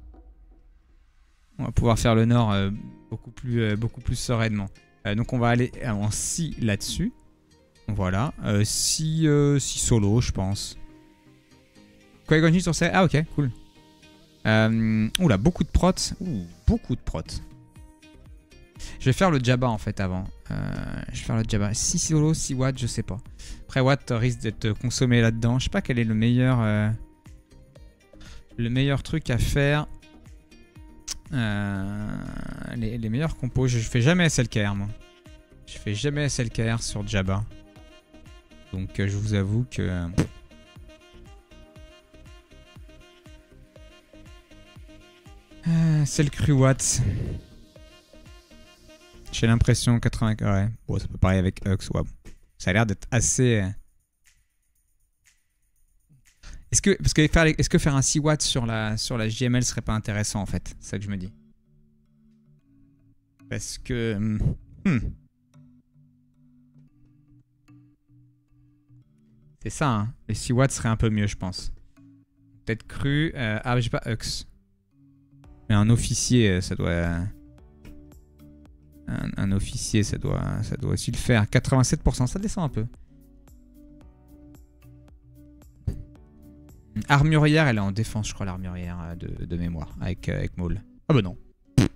On va pouvoir faire le nord beaucoup plus sereinement. Donc on va aller en si là-dessus. Voilà. Si solo, je pense. Qui-Gon sur ça. Ah ok, cool. Oula, beaucoup de prots. Beaucoup de prots. Je vais faire le Jabba en fait avant. Je vais faire le Jabba. Si solo, si Watt, je sais pas. Après Watt risque d'être consommé là-dedans. Je sais pas quel est le meilleur truc à faire. Les meilleurs compos. Je fais jamais SLKR moi. Je fais jamais SLKR sur Jabba. Donc je vous avoue que... c'est le cru Watt. J'ai l'impression 80... Ouais, bon, ça peut pareil avec Hux. Ouais. Ça a l'air d'être assez... Est-ce que faire un 6 watts sur la JML serait pas intéressant en fait? C'est ça que je me dis. Parce que... C'est ça, hein. Les 6 watts seraient un peu mieux, je pense. Peut-être cru... Ah, j'ai pas Hux. Mais un officier, ça doit... Un officier, ça doit aussi le faire. 87%, ça descend un peu. Armurière, elle est en défense, je crois, l'armurière de mémoire, avec Maul. Ah bah non.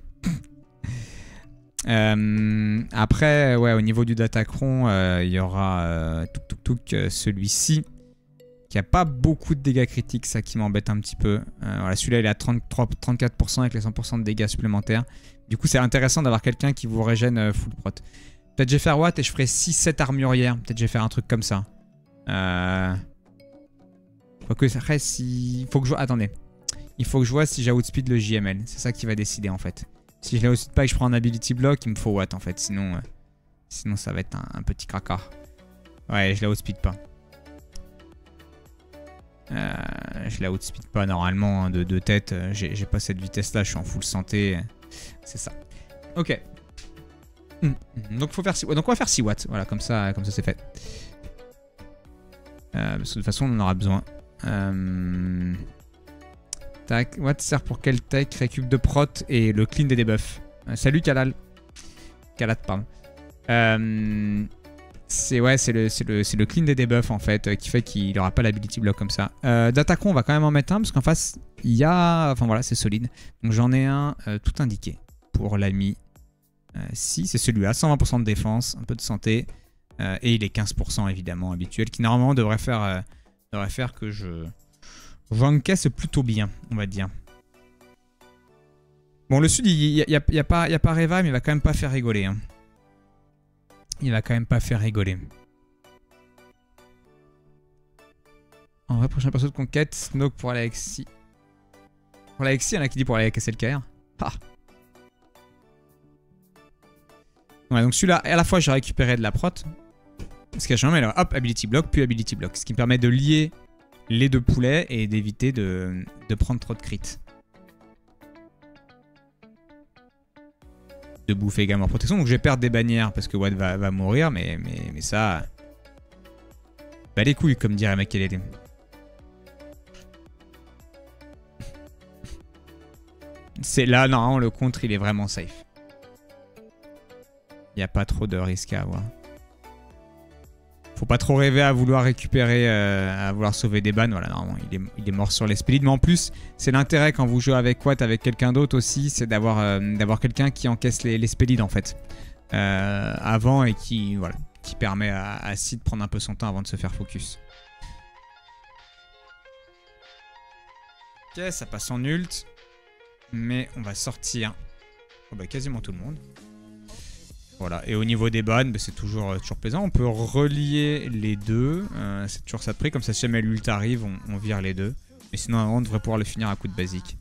Après, ouais, au niveau du Datacron, il y aura celui-ci, qui a pas beaucoup de dégâts critiques, ça qui m'embête un petit peu. Voilà, celui-là, il est à 34% avec les 100% de dégâts supplémentaires. Du coup, c'est intéressant d'avoir quelqu'un qui vous régène full prot. Peut-être je vais faire Watt et je ferai 6-7 armurières. Peut-être je vais faire un truc comme ça. Quoique, après, si... Faut que je... Attendez. Il faut que je vois si j'outspeed le JML. C'est ça qui va décider, en fait. Si je l'outspeed pas et que je prends un ability block, il me faut Watt, en fait. Sinon ça va être un petit cracard. Ouais, je l'outspeed pas. Je l'outspeed pas normalement, hein, de tête. J'ai pas cette vitesse-là, je suis en full santé. C'est ça. Ok. Donc, faut faire 6... Donc on va faire 6 watts. Voilà, comme ça c'est fait. Parce que de toute façon, on en aura besoin. Tac. Watt sert pour quel tech? Récup de prot et le clean des debuffs. Salut Kalal. Kalat, pardon. C'est le clean des debuffs en fait qui fait qu'il n'aura pas l'ability block comme ça. Datacron, on va quand même en mettre un parce qu'en face, il y a... Enfin voilà, c'est solide. Donc j'en ai un tout indiqué pour l'ami. Si, c'est celui-là. 120% de défense, un peu de santé. Et il est 15% évidemment habituel qui normalement devrait faire que j'encaisse plutôt bien, on va dire. Bon, le sud, il n'y a pas Reva, mais il va quand même pas faire rigoler. Hein. Il va quand même pas faire rigoler. En vrai, prochain perso de conquête, Snoke pour aller avec Si. Pour aller avec Si, il y en a qui dit pour aller avec SLKR. Ah. Ouais, donc celui-là, à la fois, j'ai récupéré de la prot. Ce qui a changé, mais là, hop, ability block, puis ability block. Ce qui me permet de lier les deux poulets et d'éviter de prendre trop de crit. De bouffer également protection. Donc je vais perdre des bannières parce que Watt va mourir, mais ça... Bah les couilles, comme dirait Makelele. C'est là, non, le contre, il est vraiment safe. Il n'y a pas trop de risque à avoir. Faut pas trop rêver à vouloir récupérer, à vouloir sauver des bans. Voilà, normalement, il est mort sur les spells. Mais en plus, c'est l'intérêt quand vous jouez avec Watt, avec quelqu'un d'autre aussi, c'est d'avoir quelqu'un qui encaisse les spells en fait. avant et qui, voilà, qui permet à Sid de prendre un peu son temps avant de se faire focus. Ok, ça passe en ult. Mais on va sortir quasiment tout le monde. Voilà, et au niveau des bans, c'est toujours plaisant. On peut relier les deux. C'est toujours ça de prix. Comme ça, si jamais l'ult arrive, on vire les deux. Mais sinon, on devrait pouvoir le finir à coup de basique.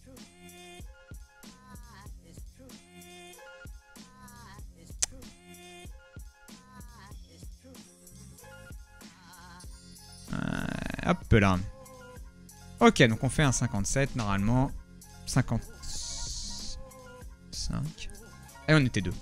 Hop là. Ok, donc on fait un 57 normalement. 55. Et on était deux.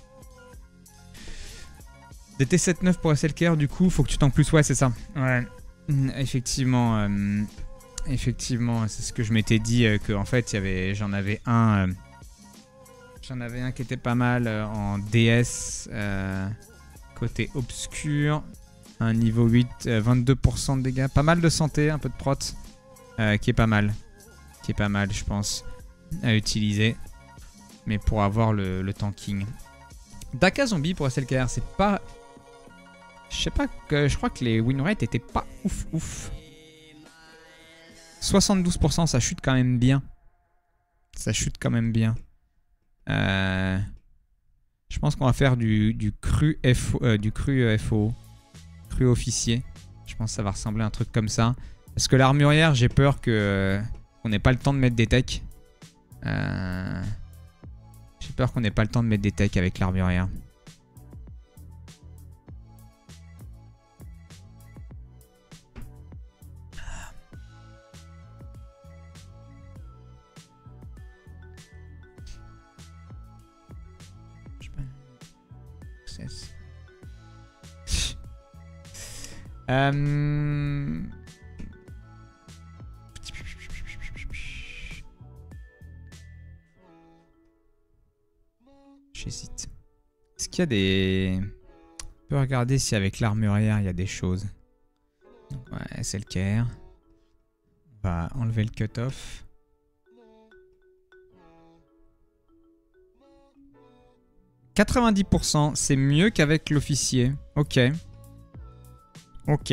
DT79 pour SLKR, du coup, faut que tu tanques plus. Ouais, c'est ça. Ouais. Effectivement. Effectivement, c'est ce que je m'étais dit. Que en fait, j'en avais un. J'en avais un qui était pas mal en DS. Côté obscur. Un niveau 8, 22% de dégâts. Pas mal de santé, un peu de prot. Qui est pas mal. Qui est pas mal, je pense, à utiliser. Mais pour avoir le tanking. Daka Zombie pour SLKR, c'est pas... Je sais pas, je crois que les win rates étaient pas ouf. 72%, ça chute quand même bien. Ça chute quand même bien. Je pense qu'on va faire du cru FO. Cru officier. Je pense que ça va ressembler à un truc comme ça. Parce que l'armurière, j'ai peur qu'on n'ait pas le temps de mettre des techs. J'ai peur qu'on n'ait pas le temps de mettre des techs avec l'armurière. J'hésite. Est-ce qu'il y a des... On peut regarder si avec l'armurière il y a des choses. Ouais, c'est le care. On va enlever le cut-off. « 90%, c'est mieux qu'avec l'officier. » Ok. Ok.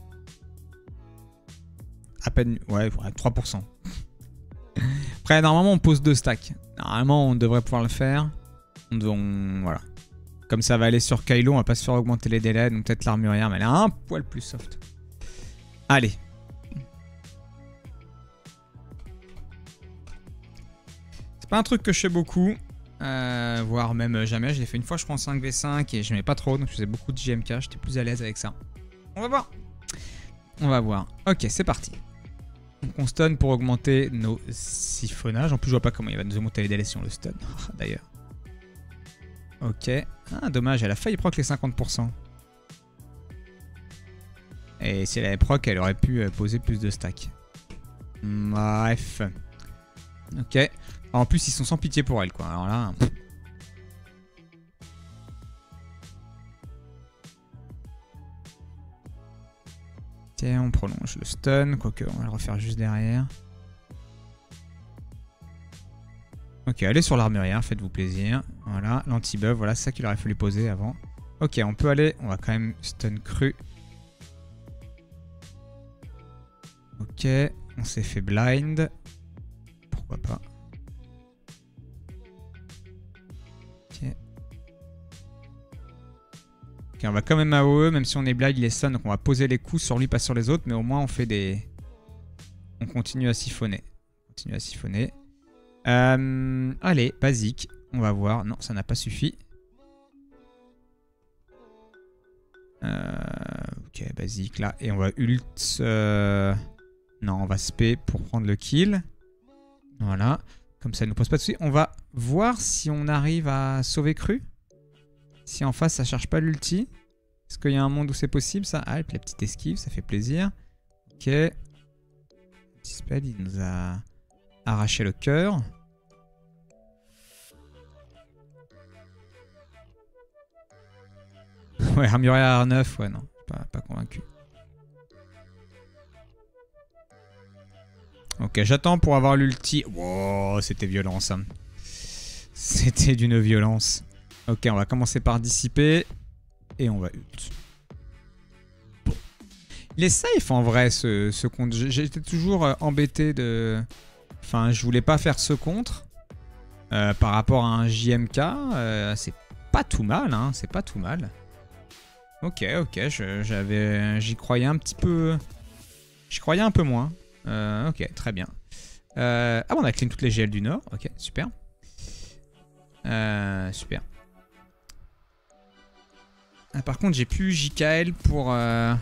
À peine... Ouais, 3%. Après, normalement, on pose 2 stacks. Normalement, on devrait pouvoir le faire. Voilà. Comme ça va aller sur Kylo, on va pas se faire augmenter les délais. Donc peut-être l'armurière, mais elle est un poil plus soft. Allez. C'est pas un truc que je fais beaucoup. Voire même jamais. Je l'ai fait une fois, je prends 5v5 et je mets pas trop. Donc je faisais beaucoup de JMK. J'étais plus à l'aise avec ça. On va voir. On va voir. Ok, c'est parti. Donc on stun pour augmenter nos siphonnages. En plus, je vois pas comment il va nous augmenter les délais si on le stun. D'ailleurs. Ok. Ah, dommage, elle a failli proc les 50%. Et si elle avait proc, elle aurait pu poser plus de stacks. Bref. Ok. En plus, ils sont sans pitié pour elle, quoi. Alors là... Tiens, on prolonge le stun. Quoique, on va le refaire juste derrière. Ok, allez sur l'armurière, faites-vous plaisir. Voilà, l'anti-buff, voilà, c'est ça qu'il aurait fallu poser avant. Ok, on peut aller, on va quand même stun cru. Ok, on s'est fait blind. Pourquoi pas. Ok. Ok, on va quand même AOE, même si on est blind, il est stun, donc on va poser les coups sur lui, pas sur les autres, mais au moins on fait des... On continue à siphonner. On continue à siphonner. Allez, basique. On va voir. Non, ça n'a pas suffi. Ok, basique là. Et on va ult. Non, on va spé pour prendre le kill. Voilà. Comme ça, ne nous pose pas de soucis. On va voir si on arrive à sauver cru. Si en face, ça cherche pas l'ulti. Est-ce qu'il y a un monde où c'est possible ça? Ah, et puis la petite esquive, ça fait plaisir. Ok. Dispel, il nous a... arracher le cœur. Ouais, armurière R9, ouais, non, pas convaincu. Ok, j'attends pour avoir l'ulti. Wow, c'était violent ça. C'était d'une violence. Ok, on va commencer par dissiper. Et on va ult. Bon. Il est safe en vrai ce contre. J'étais toujours embêté de... Enfin, je voulais pas faire ce contre. Par rapport à un JMK, c'est pas tout mal, hein. C'est pas tout mal. Ok, j'y croyais un petit peu... J'y croyais un peu moins. Ok, très bien. Ah bon, on a clean toutes les GL du Nord. Ok, super. Super. Ah, par contre, j'ai plus JKL pour la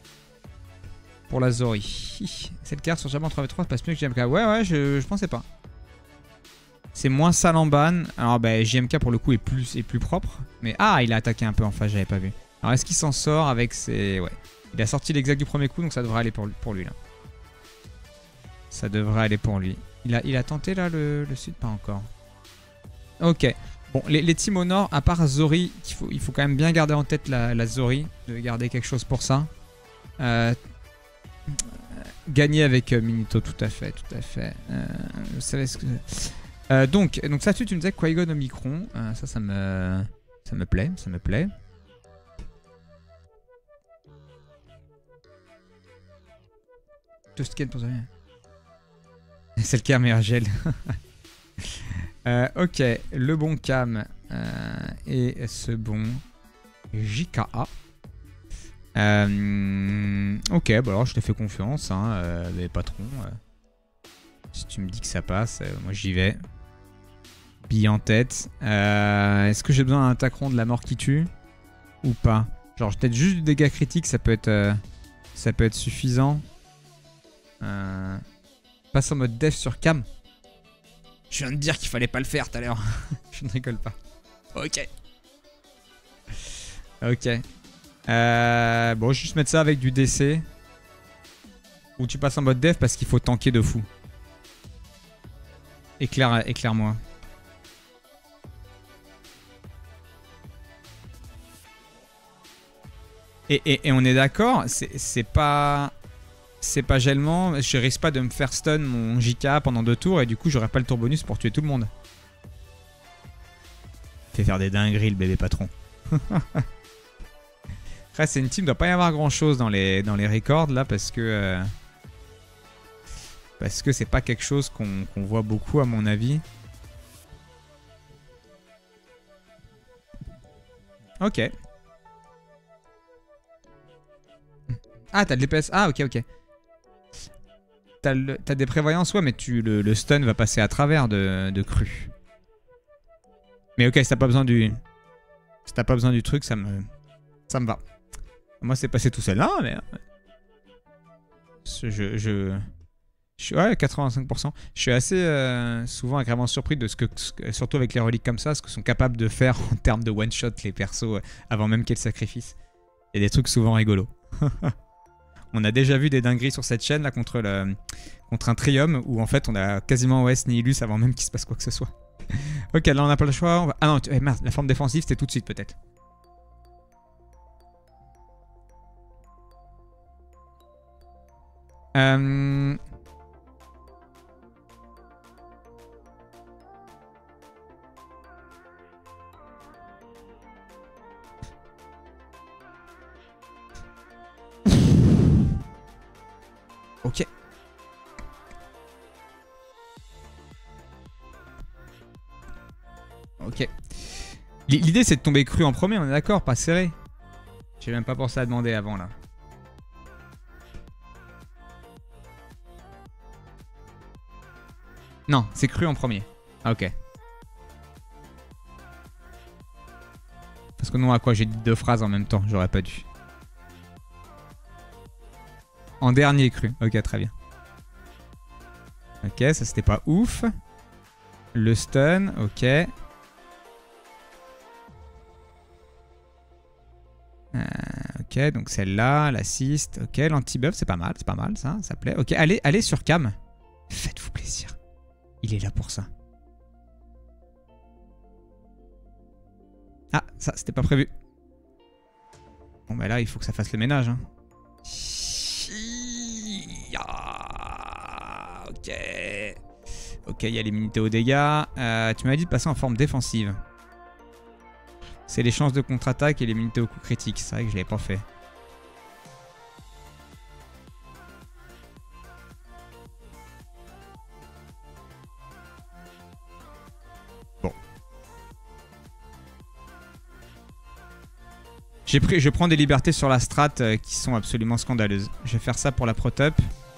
Zori. Cette carte sur Jabba en 3v3 passe mieux que JMK. Ouais, je pensais pas. C'est moins sale en ban. Alors, bah, JMK pour le coup est plus propre. Mais ah, il a attaqué un peu en face, j'avais pas vu. Alors, est-ce qu'il s'en sort avec ses... Ouais. Il a sorti l'exact du premier coup, donc ça devrait aller pour lui, là. Ça devrait aller pour lui. Il a tenté, là, le sud? Pas encore. Ok. Bon, les teams au nord, à part Zori, il faut quand même bien garder en tête la Zori. De garder quelque chose pour ça. Gagner avec Minito, tout à fait. Vous savez ce que... donc ça, tu me disais Qui-Gon Omicron. Ça me plaît. Toastken pour Zori. C'est le cas, meilleur gel. Ok, le bon Cam et ce bon JKA. Ok, bah alors je te fais confiance, hein, les patrons. Si tu me dis que ça passe, moi j'y vais. Bille en tête. Est-ce que j'ai besoin d'un attaquant de la mort qui tue ou pas? Genre peut-être juste du dégât critique, ça peut être suffisant. Passe en mode def sur Cam. Je viens de dire qu'il fallait pas le faire tout à l'heure. Je ne rigole pas. Ok. Bon, juste mettre ça avec du DC. Ou tu passes en mode def parce qu'il faut tanker de fou. Éclaire-moi. Et on est d'accord, c'est pas gellement. Je risque pas de me faire stun mon JK pendant 2 tours et du coup j'aurai pas le tour bonus pour tuer tout le monde. Fait faire des dingueries le bébé patron. Après c'est une team, doit pas y avoir grand chose dans les records là parce que c'est pas quelque chose qu'on voit beaucoup à mon avis. Ok. Ah t'as de l'EPS. Ah ok. T'as des prévoyances, ouais, mais le stun va passer à travers de cru. Mais ok, si t'as pas besoin du... Si t'as pas besoin du truc, ça me va. Moi, c'est passé tout seul. Non, mais... Ouais, 85%. Je suis assez souvent agréablement surpris de surtout avec les reliques comme ça, ce que sont capables de faire en termes de one-shot les persos avant même qu'il y ait le sacrifice. Il y a des trucs souvent rigolos. On a déjà vu des dingueries sur cette chaîne là contre un Trium où en fait on a quasiment OS Nihilus avant même qu'il se passe quoi que ce soit. Ok, là on n'a pas le choix. Ah non, merde, la forme défensive c'était tout de suite peut-être. Ok. Ok. L'idée c'est de tomber cru en premier, on est d'accord, pas serré. J'ai même pas pensé à demander avant là. Non, c'est cru en premier. Ah ok. Parce que non, à quoi j'ai dit 2 phrases en même temps, j'aurais pas dû. En dernier cru. Ok, très bien. Ok, ça c'était pas ouf. Le stun, ok. Ok, donc celle-là, l'assist. Ok, l'anti-buff, c'est pas mal ça plaît. Ok, allez sur Cam. Faites-vous plaisir. Il est là pour ça. Ah, ça, c'était pas prévu. Bon, bah là, il faut que ça fasse le ménage. Hein. Ok. Ok, il y a l'immunité aux dégâts. Tu m'avais dit de passer en forme défensive. C'est les chances de contre-attaque et l'immunité au coup critique. C'est vrai que je l'avais pas fait. Bon. Je prends des libertés sur la strat qui sont absolument scandaleuses. Je vais faire ça pour la protop.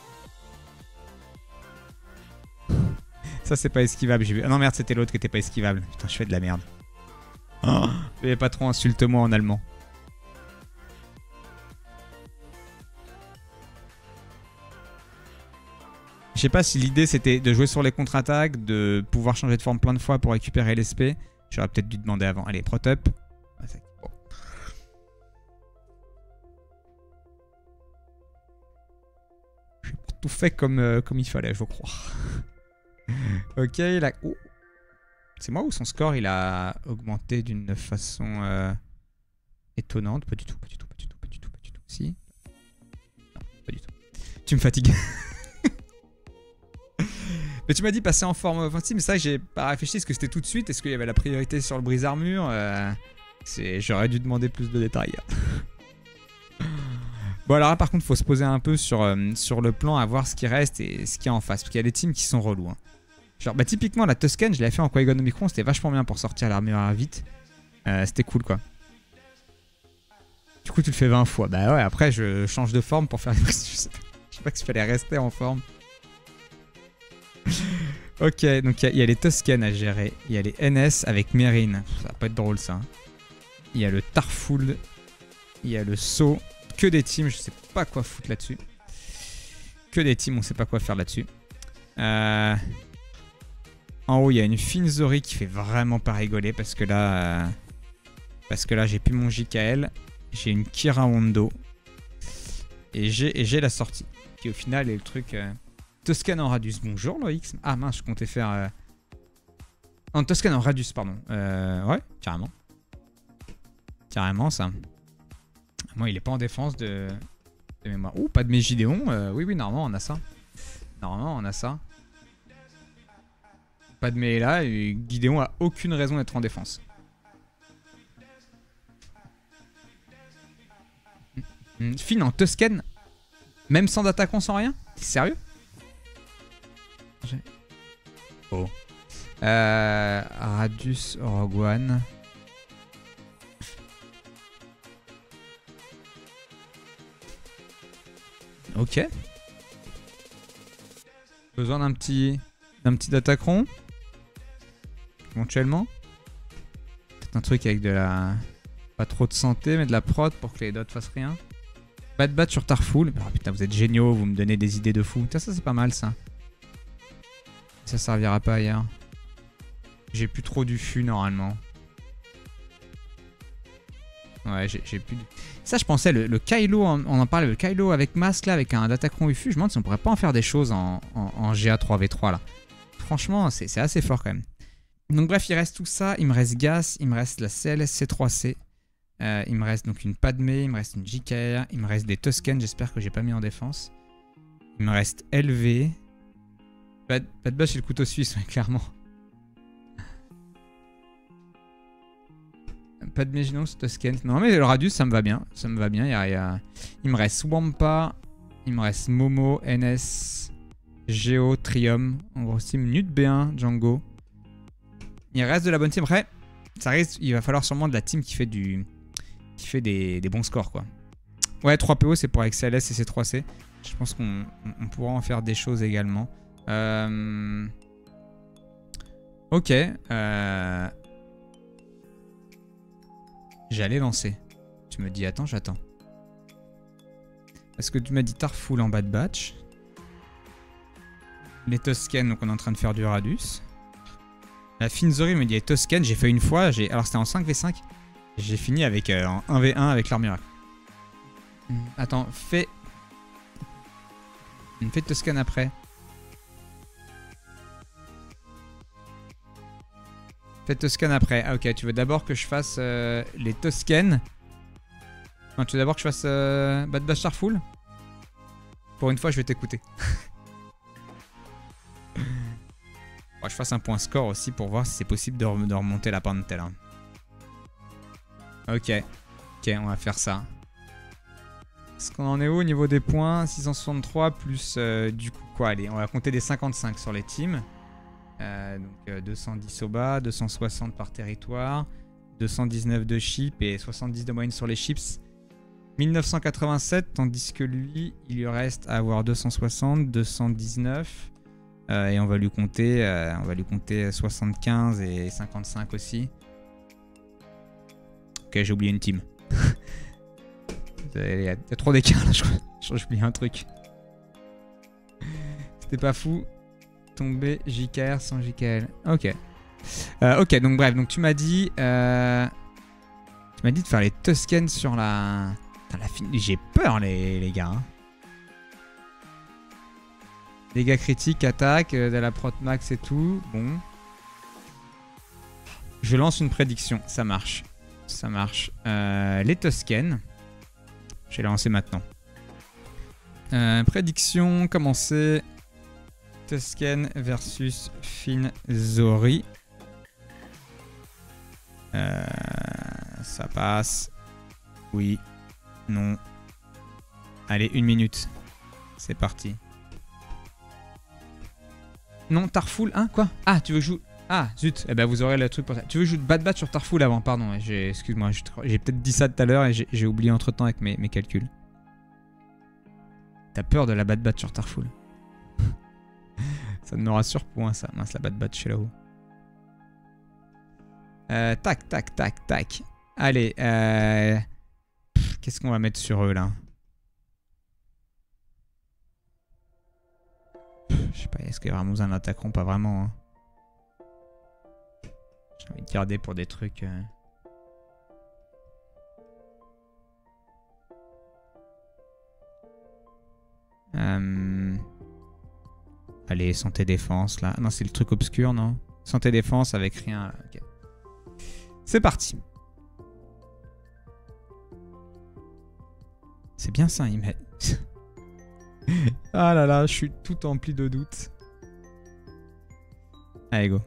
Ça, c'est pas esquivable. Ah non, merde, c'était l'autre qui était pas esquivable. Putain, je fais de la merde. Oh, mais pas trop, insulte-moi en allemand. Je sais pas si l'idée c'était de jouer sur les contre-attaques, de pouvoir changer de forme plein de fois pour récupérer l'SP. J'aurais peut-être dû demander avant. Allez, protop. Bon. J'ai tout fait comme il fallait, je crois. Ok, là... Oh. C'est moi ou son score il a augmenté d'une façon étonnante? Pas du tout, pas du tout, pas du tout, pas du tout, pas du tout. Si? Non, pas du tout. Tu me fatigues. Mais tu m'as dit passer en forme offensive, mais ça j'ai pas réfléchi. Est-ce que c'était tout de suite? Est-ce qu'il y avait la priorité sur le brise-armure? J'aurais dû demander plus de détails. Bon alors là par contre faut se poser un peu sur le plan, à voir ce qui reste et ce qu'il y a en face. Parce qu'il y a des teams qui sont relous. Hein. Genre bah typiquement la Tusken je l'avais fait en Qui-Gon Omicron, c'était vachement bien pour sortir l'armure vite. C'était cool quoi. Du coup tu le fais 20 fois. Bah ouais après je change de forme pour faire... je sais pas qu'il fallait rester en forme. Ok donc il y a les Tusken à gérer. Il y a les NS avec Meereen. Ça va pas être drôle ça. Il y a le Tarful. Il y a le Saut. Que des teams, je sais pas quoi foutre là-dessus. Que des teams, on sait pas quoi faire là-dessus. En haut, il y a une Finzori qui fait vraiment pas rigoler parce que là, j'ai plus mon JKL. J'ai une Kira Hondo. Et j'ai la sortie. Qui au final est le truc... Tusken en Radius. Bonjour Loïx. Ah mince, je comptais faire... Non, Tusken en Radius, pardon. Ouais, carrément. Carrément, ça. Moi, il est pas en défense de mémoire. Ouh, pas de Mégidéon. Oui, normalement, on a ça. Normalement, on a ça. Pas de Mé là. Et Gideon a aucune raison d'être en défense. Finn en Tusken. Même sans d'attaquant, sans rien? T'es sérieux? Oh. Radius, Rogue One. Ok. Besoin d'un petit Datacron. Éventuellement. Peut-être un truc avec de la... Pas trop de santé, mais de la prod pour que les dots fassent rien. Bad Bat sur Tarful. Oh, putain, vous êtes géniaux, vous me donnez des idées de fou. Putain, ça c'est pas mal ça. Ça servira pas ailleurs. J'ai plus trop du fût normalement. Ouais, j'ai plus de... Ça, je pensais, le Kylo, on en parlait, le Kylo avec masque, là, avec un Datacron UFU, je me demande si on pourrait pas en faire des choses en GA 3v3, là. Franchement, c'est assez fort, quand même. Donc, bref, il reste tout ça. Il me reste Gas, il me reste la CLS C3C. Il me reste donc une Padmé, il me reste une JKR, il me reste des Tusken, j'espère que j'ai pas mis en défense. Il me reste LV. Pas de bâche et le couteau suisse, ouais, clairement. Pas de Méginos, Tusken. Non mais le Radius ça me va bien. Ça me va bien. Il me reste Wampa. Il me reste Momo, NS, Geo, Trium. En gros team Nut B1, Django. Il reste de la bonne team. Après, ça risque, il va falloir sûrement de la team qui fait des bons scores quoi. Ouais 3 PO c'est pour XLS et C3C. Je pense qu'on pourra en faire des choses également. Ok. J'allais lancer. Tu me dis attends, j'attends. Parce que tu m'as dit Tarful en bas de batch. Les Tusken, donc on est en train de faire du Radius. La Finzori me dit les Tusken, j'ai fait une fois. Alors c'était en 5v5. J'ai fini avec en 1v1 avec l'armure. Attends, fais Tusken après. Fais Tusken après. Ah ok, tu veux d'abord que je fasse les Tusken. Non, tu veux d'abord que je fasse Bad Bash Tarful. Pour une fois, je vais t'écouter. Je fasse un point score aussi pour voir si c'est possible de remonter la pente. Hein. Ok. Ok, on va faire ça. Est-ce qu'on en est où au niveau des points? 663 plus du coup quoi? Allez, on va compter des 55 sur les teams. Donc 210 au bas, 260 par territoire, 219 de chip et 70 de moyenne sur les chips. 1987, tandis que lui, il lui reste à avoir 260, 219. Et on va lui compter 75 et 55 aussi. Ok, j'ai oublié une team. Il y a trop d'écart là, je crois. J'ai oublié un truc. C'était pas fou. Tomber JKR sans JKL. Ok. Ok, donc bref, donc tu m'as dit de faire les Tusken sur la... J'ai peur les gars. Hein. Dégâts critiques, attaque, de la prot max et tout. Bon. Je lance une prédiction, ça marche. Ça marche. Les Tusken. Je vais la lancer maintenant. Prédiction, commencer. Tusken versus Finn Zori. Ça passe. Oui. Non. Allez, 1 minute. C'est parti. Non, Tarful, hein, quoi? Ah, tu veux jouer... Ah, zut. Eh ben, vous aurez le truc pour ça. Tu veux jouer de Bad Bat sur Tarful avant, pardon. Excuse-moi, j'ai peut-être dit ça tout à l'heure et j'ai oublié entre-temps avec mes calculs. T'as peur de la Bad Bat sur Tarful? Ça me rassure point, ça. Mince, la Bad Bat chez là-haut. Tac, tac, tac, tac. Allez, qu'est-ce qu'on va mettre sur eux, là? Je sais pas, est-ce qu'il y a vraiment besoin d'attaquant? Pas vraiment, hein. J'ai envie de garder pour des trucs... Allez, santé défense, là. Non, c'est le truc obscur, non? Santé défense avec rien, là. Ok. C'est parti. C'est bien ça, il met... Ah là là, je suis tout empli de doutes. Allez, go.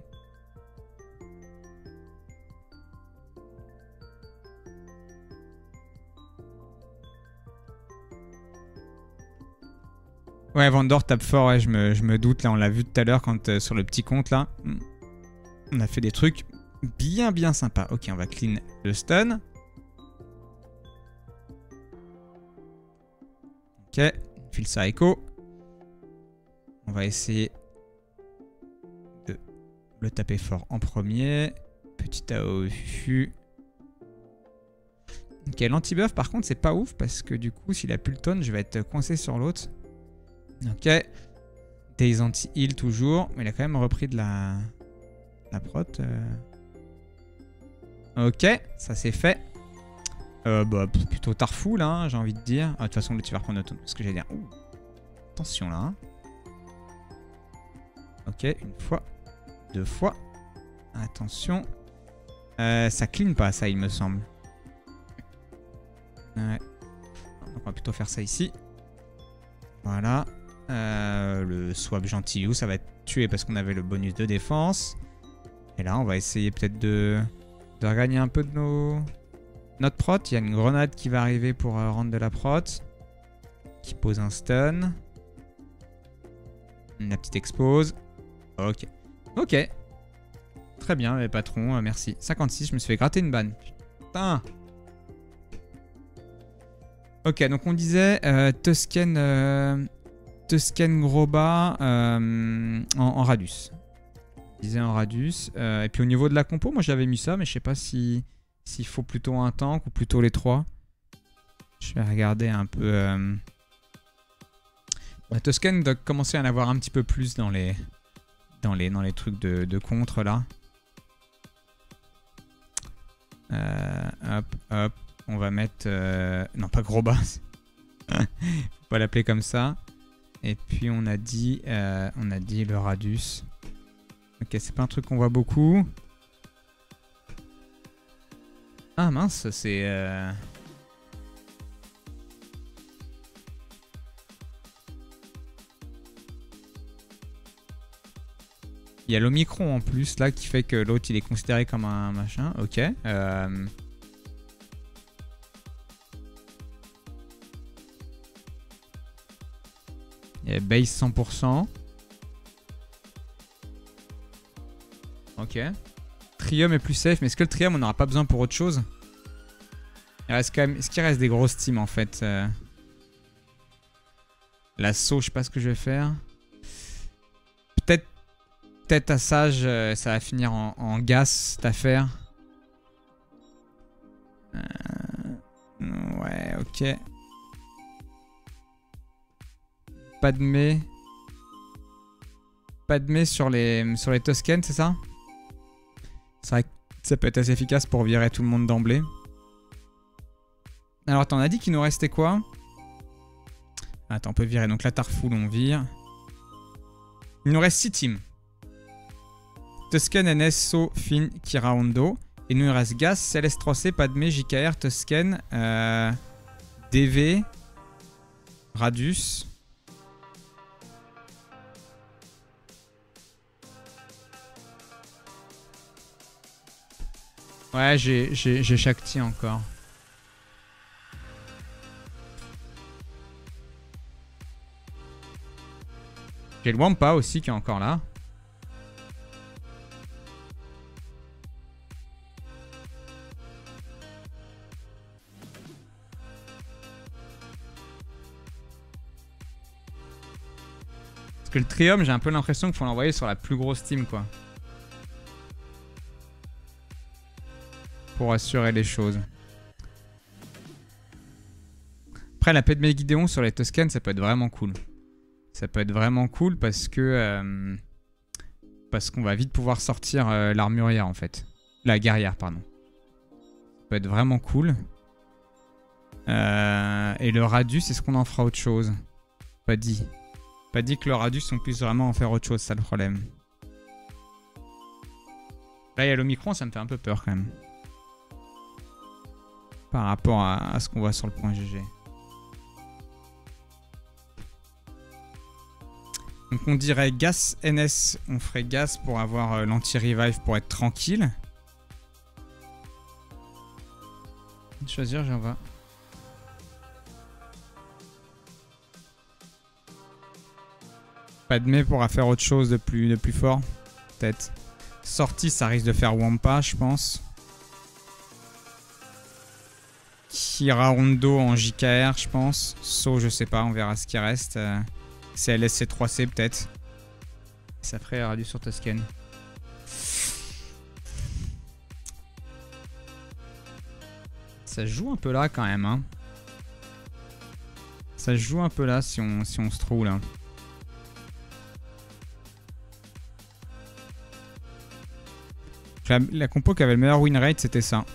Ouais, Vandor tape fort, ouais, je me doute. Là, on l'a vu tout à l'heure quand sur le petit compte, là. On a fait des trucs bien sympas. Ok, on va clean le stun. Ok, file ça Echo. On va essayer de le taper fort en premier. Petit AOU. Ok, l'anti-buff, par contre, c'est pas ouf parce que du coup, s'il a plus le tonne, je vais être coincé sur l'autre. Ok. Days anti-heal toujours. Mais il a quand même repris de la prot. Ok, ça c'est fait. Bah, plutôt Tarful, hein, j'ai envie de dire. Ah, de toute façon, là, tu vas reprendre auto. Ce que j'allais dire. Ouh. Attention là. Hein. Ok, une fois. 2 fois. Attention. Ça clean pas, ça, il me semble. Ouais. Donc, on va plutôt faire ça ici. Voilà. Le swap gentil, ça va être tué parce qu'on avait le bonus de défense. Et là, on va essayer peut-être de regagner un peu de notre prot. Il y a une grenade qui va arriver pour rendre de la prot. Qui pose un stun. La petite expose. Ok. Ok. Très bien, mais patron, merci. 56, je me suis fait gratter une banne. Putain. Ok, donc on disait Tusken Groba en Radius. On disait en Radius. Et puis au niveau de la compo, moi j'avais mis ça, mais je sais pas s'il faut plutôt un tank ou plutôt les 3. Je vais regarder un peu. Tusken doit commencer à en avoir un petit peu plus dans les trucs de contre là. Hop. On va mettre... non, pas Groba. Faut pas l'appeler comme ça. Et puis on a dit le Radius. Ok, c'est pas un truc qu'on voit beaucoup. Ah mince, c'est... Il y a l'Omicron en plus là qui fait que l'autre il est considéré comme un machin. Ok. Il y avait base 100%. Ok. Trium est plus safe, mais est-ce que le Trium on n'aura pas besoin pour autre chose? Il reste quand même... Est-ce qu'il reste des grosses teams en fait? L'assaut, je sais pas ce que je vais faire. Peut-être à Sage, ça va finir en gas cette affaire. Ouais, ok. Padmé. Padmé sur les Tusken, c'est ça? C'est vrai que ça peut être assez efficace pour virer tout le monde d'emblée. Alors, t'en as dit qu'il nous restait quoi? Attends, on peut virer. Donc là, Tarfoul, on vire. Il nous reste 6 teams. Tusken, NS, So, Finn, Kira, Hondo. Et nous, il reste Gas, Céleste 3C, Padmé, JKR, Tusken, DV, Radius. Ouais, j'ai Shakti encore. J'ai le Wampa aussi qui est encore là. Parce que le Trium, j'ai un peu l'impression qu'il faut l'envoyer sur la plus grosse team, quoi. Pour assurer les choses. Après, la paix de Megidéon sur les Tusken, ça peut être vraiment cool. Ça peut être vraiment cool parce que... parce qu'on va vite pouvoir sortir l'armurière, en fait. La guerrière, pardon. Ça peut être vraiment cool. Et le Radius, est-ce qu'on en fera autre chose? Pas dit. Pas dit que le Radius, on puisse vraiment en faire autre chose, ça le problème. Là, il y a l'Omicron, ça me fait un peu peur, quand même. Par rapport à ce qu'on voit sur le point GG. Donc on dirait Gas NS, on ferait Gas pour avoir l'anti-revive pour être tranquille. Choisir, j'en vais. Padmé pourra faire autre chose de plus fort. Peut-être. Sortie, ça risque de faire Wampa, je pense. Kira Hondo en JKR, je pense. So, je sais pas, on verra ce qui reste. CLSC 3C peut-être. Ça ferait Radius sur Tusken. Ça joue un peu là quand même. Hein. Ça joue un peu là si on se trouve là. La compo qui avait le meilleur win rate, c'était ça.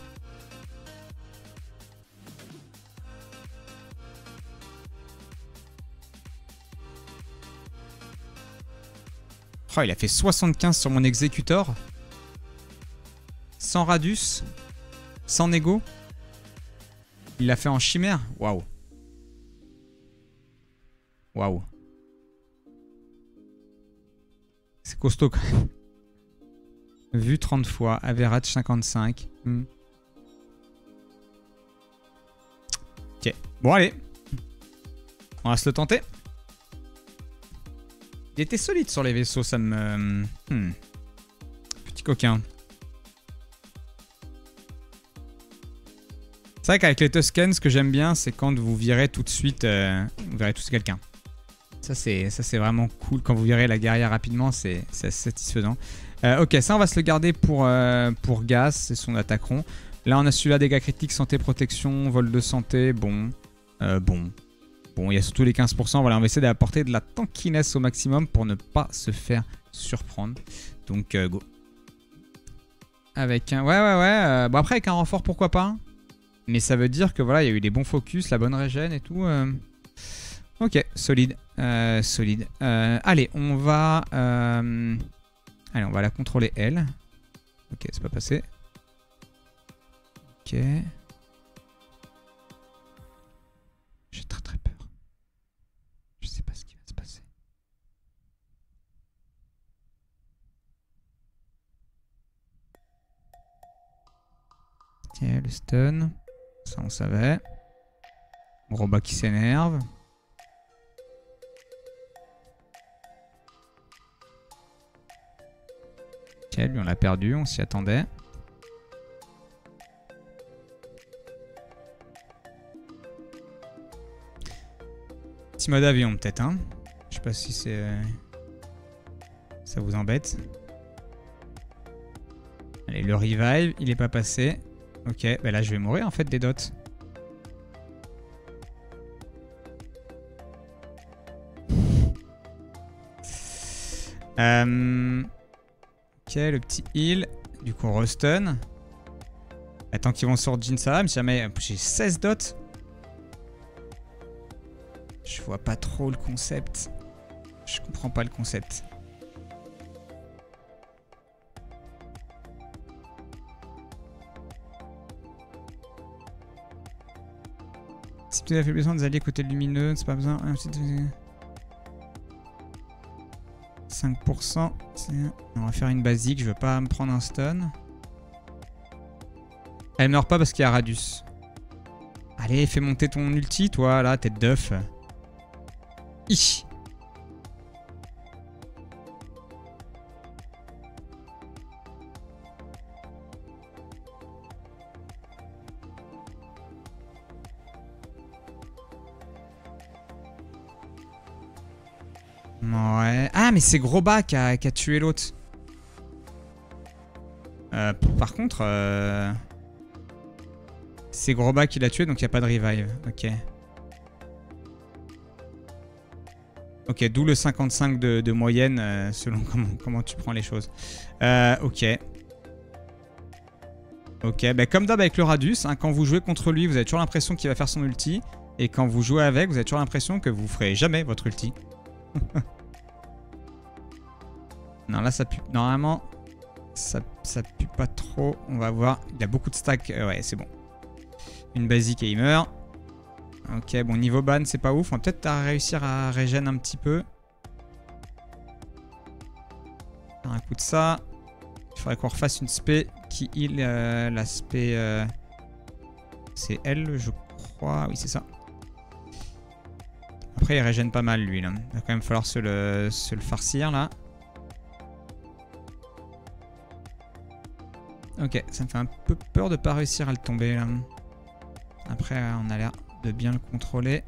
Oh, il a fait 75 sur mon exécuteur. Sans Radius. Sans Nego. Il l'a fait en chimère. Waouh. Waouh. C'est costaud quand même. Vu 30 fois. Average 55. Ok. Bon, allez. On va se le tenter. Il était solide sur les vaisseaux, ça me... Petit coquin. C'est vrai qu'avec les Tusken, ce que j'aime bien, c'est quand vous virez tout de suite... vous virez tous quelqu'un. Ça, c'est vraiment cool. Quand vous virez la guerrière rapidement, c'est satisfaisant. Ok, ça, on va se le garder pour Gas, c'est son attaqueron. Là, on a celui-là, dégâts critiques, santé, protection, vol de santé, bon. Bon, il y a surtout les 15%. Voilà, on va essayer d'apporter de la tankiness au maximum pour ne pas se faire surprendre. Donc, go. Avec un... Ouais. Bon, après, avec un renfort, pourquoi pas. Mais ça veut dire que voilà, il y a eu des bons focus, la bonne régène et tout. Ok, solide. Solide. Allez, on va... Allez, on va la contrôler, elle. Ok, c'est pas passé. Ok. J'ai très très peur. Je sais pas ce qui va se passer. Tiens, le stun. Ça, on savait. Roba qui s'énerve. Ok, lui on l'a perdu, on s'y attendait. Petit mode avion peut-être, hein. Je sais pas si c'est... ça vous embête. Allez, le revive, il est pas passé. Ok, bah là je vais mourir en fait des dots. Ok, le petit heal. Du coup, restun. Attends qu'ils vont sur Jin, ça va, mais jamais. J'ai 16 dots. Je vois pas trop le concept. Je comprends pas le concept. Si tu as fait besoin des alliés côté lumineux, c'est pas besoin. 5%. On va faire une basique, je veux pas me prendre un stun. Elle meurt pas parce qu'il y a Radius. Allez, fais monter ton ulti, toi, là, tête d'œuf. Hi. Ouais. Ah, mais c'est Groba qui a tué l'autre. Par contre, c'est Groba qui l'a tué, donc il n'y a pas de revive. Ok. Ok, d'où le 55 de moyenne, selon comment tu prends les choses. Ok. Ok, bah comme d'hab avec le Radius, hein, quand vous jouez contre lui, vous avez toujours l'impression qu'il va faire son ulti. Et quand vous jouez avec, vous avez toujours l'impression que vous ferez jamais votre ulti. Non, là ça pue. Normalement, ça pue pas trop. On va voir. Il a beaucoup de stacks. Ouais, c'est bon. Une basique et il meurt. Ok, bon, niveau ban, c'est pas ouf. On va peut-être réussir à régène un petit peu. Faire un coup de ça. Il faudrait qu'on refasse une spé qui heal la spé. C'est elle, je crois. Oui, c'est ça. Après, il régène pas mal, lui, là. Il va quand même falloir se le farcir, là. Ok, ça me fait un peu peur de pas réussir à le tomber, là. Après, on a l'air de bien le contrôler.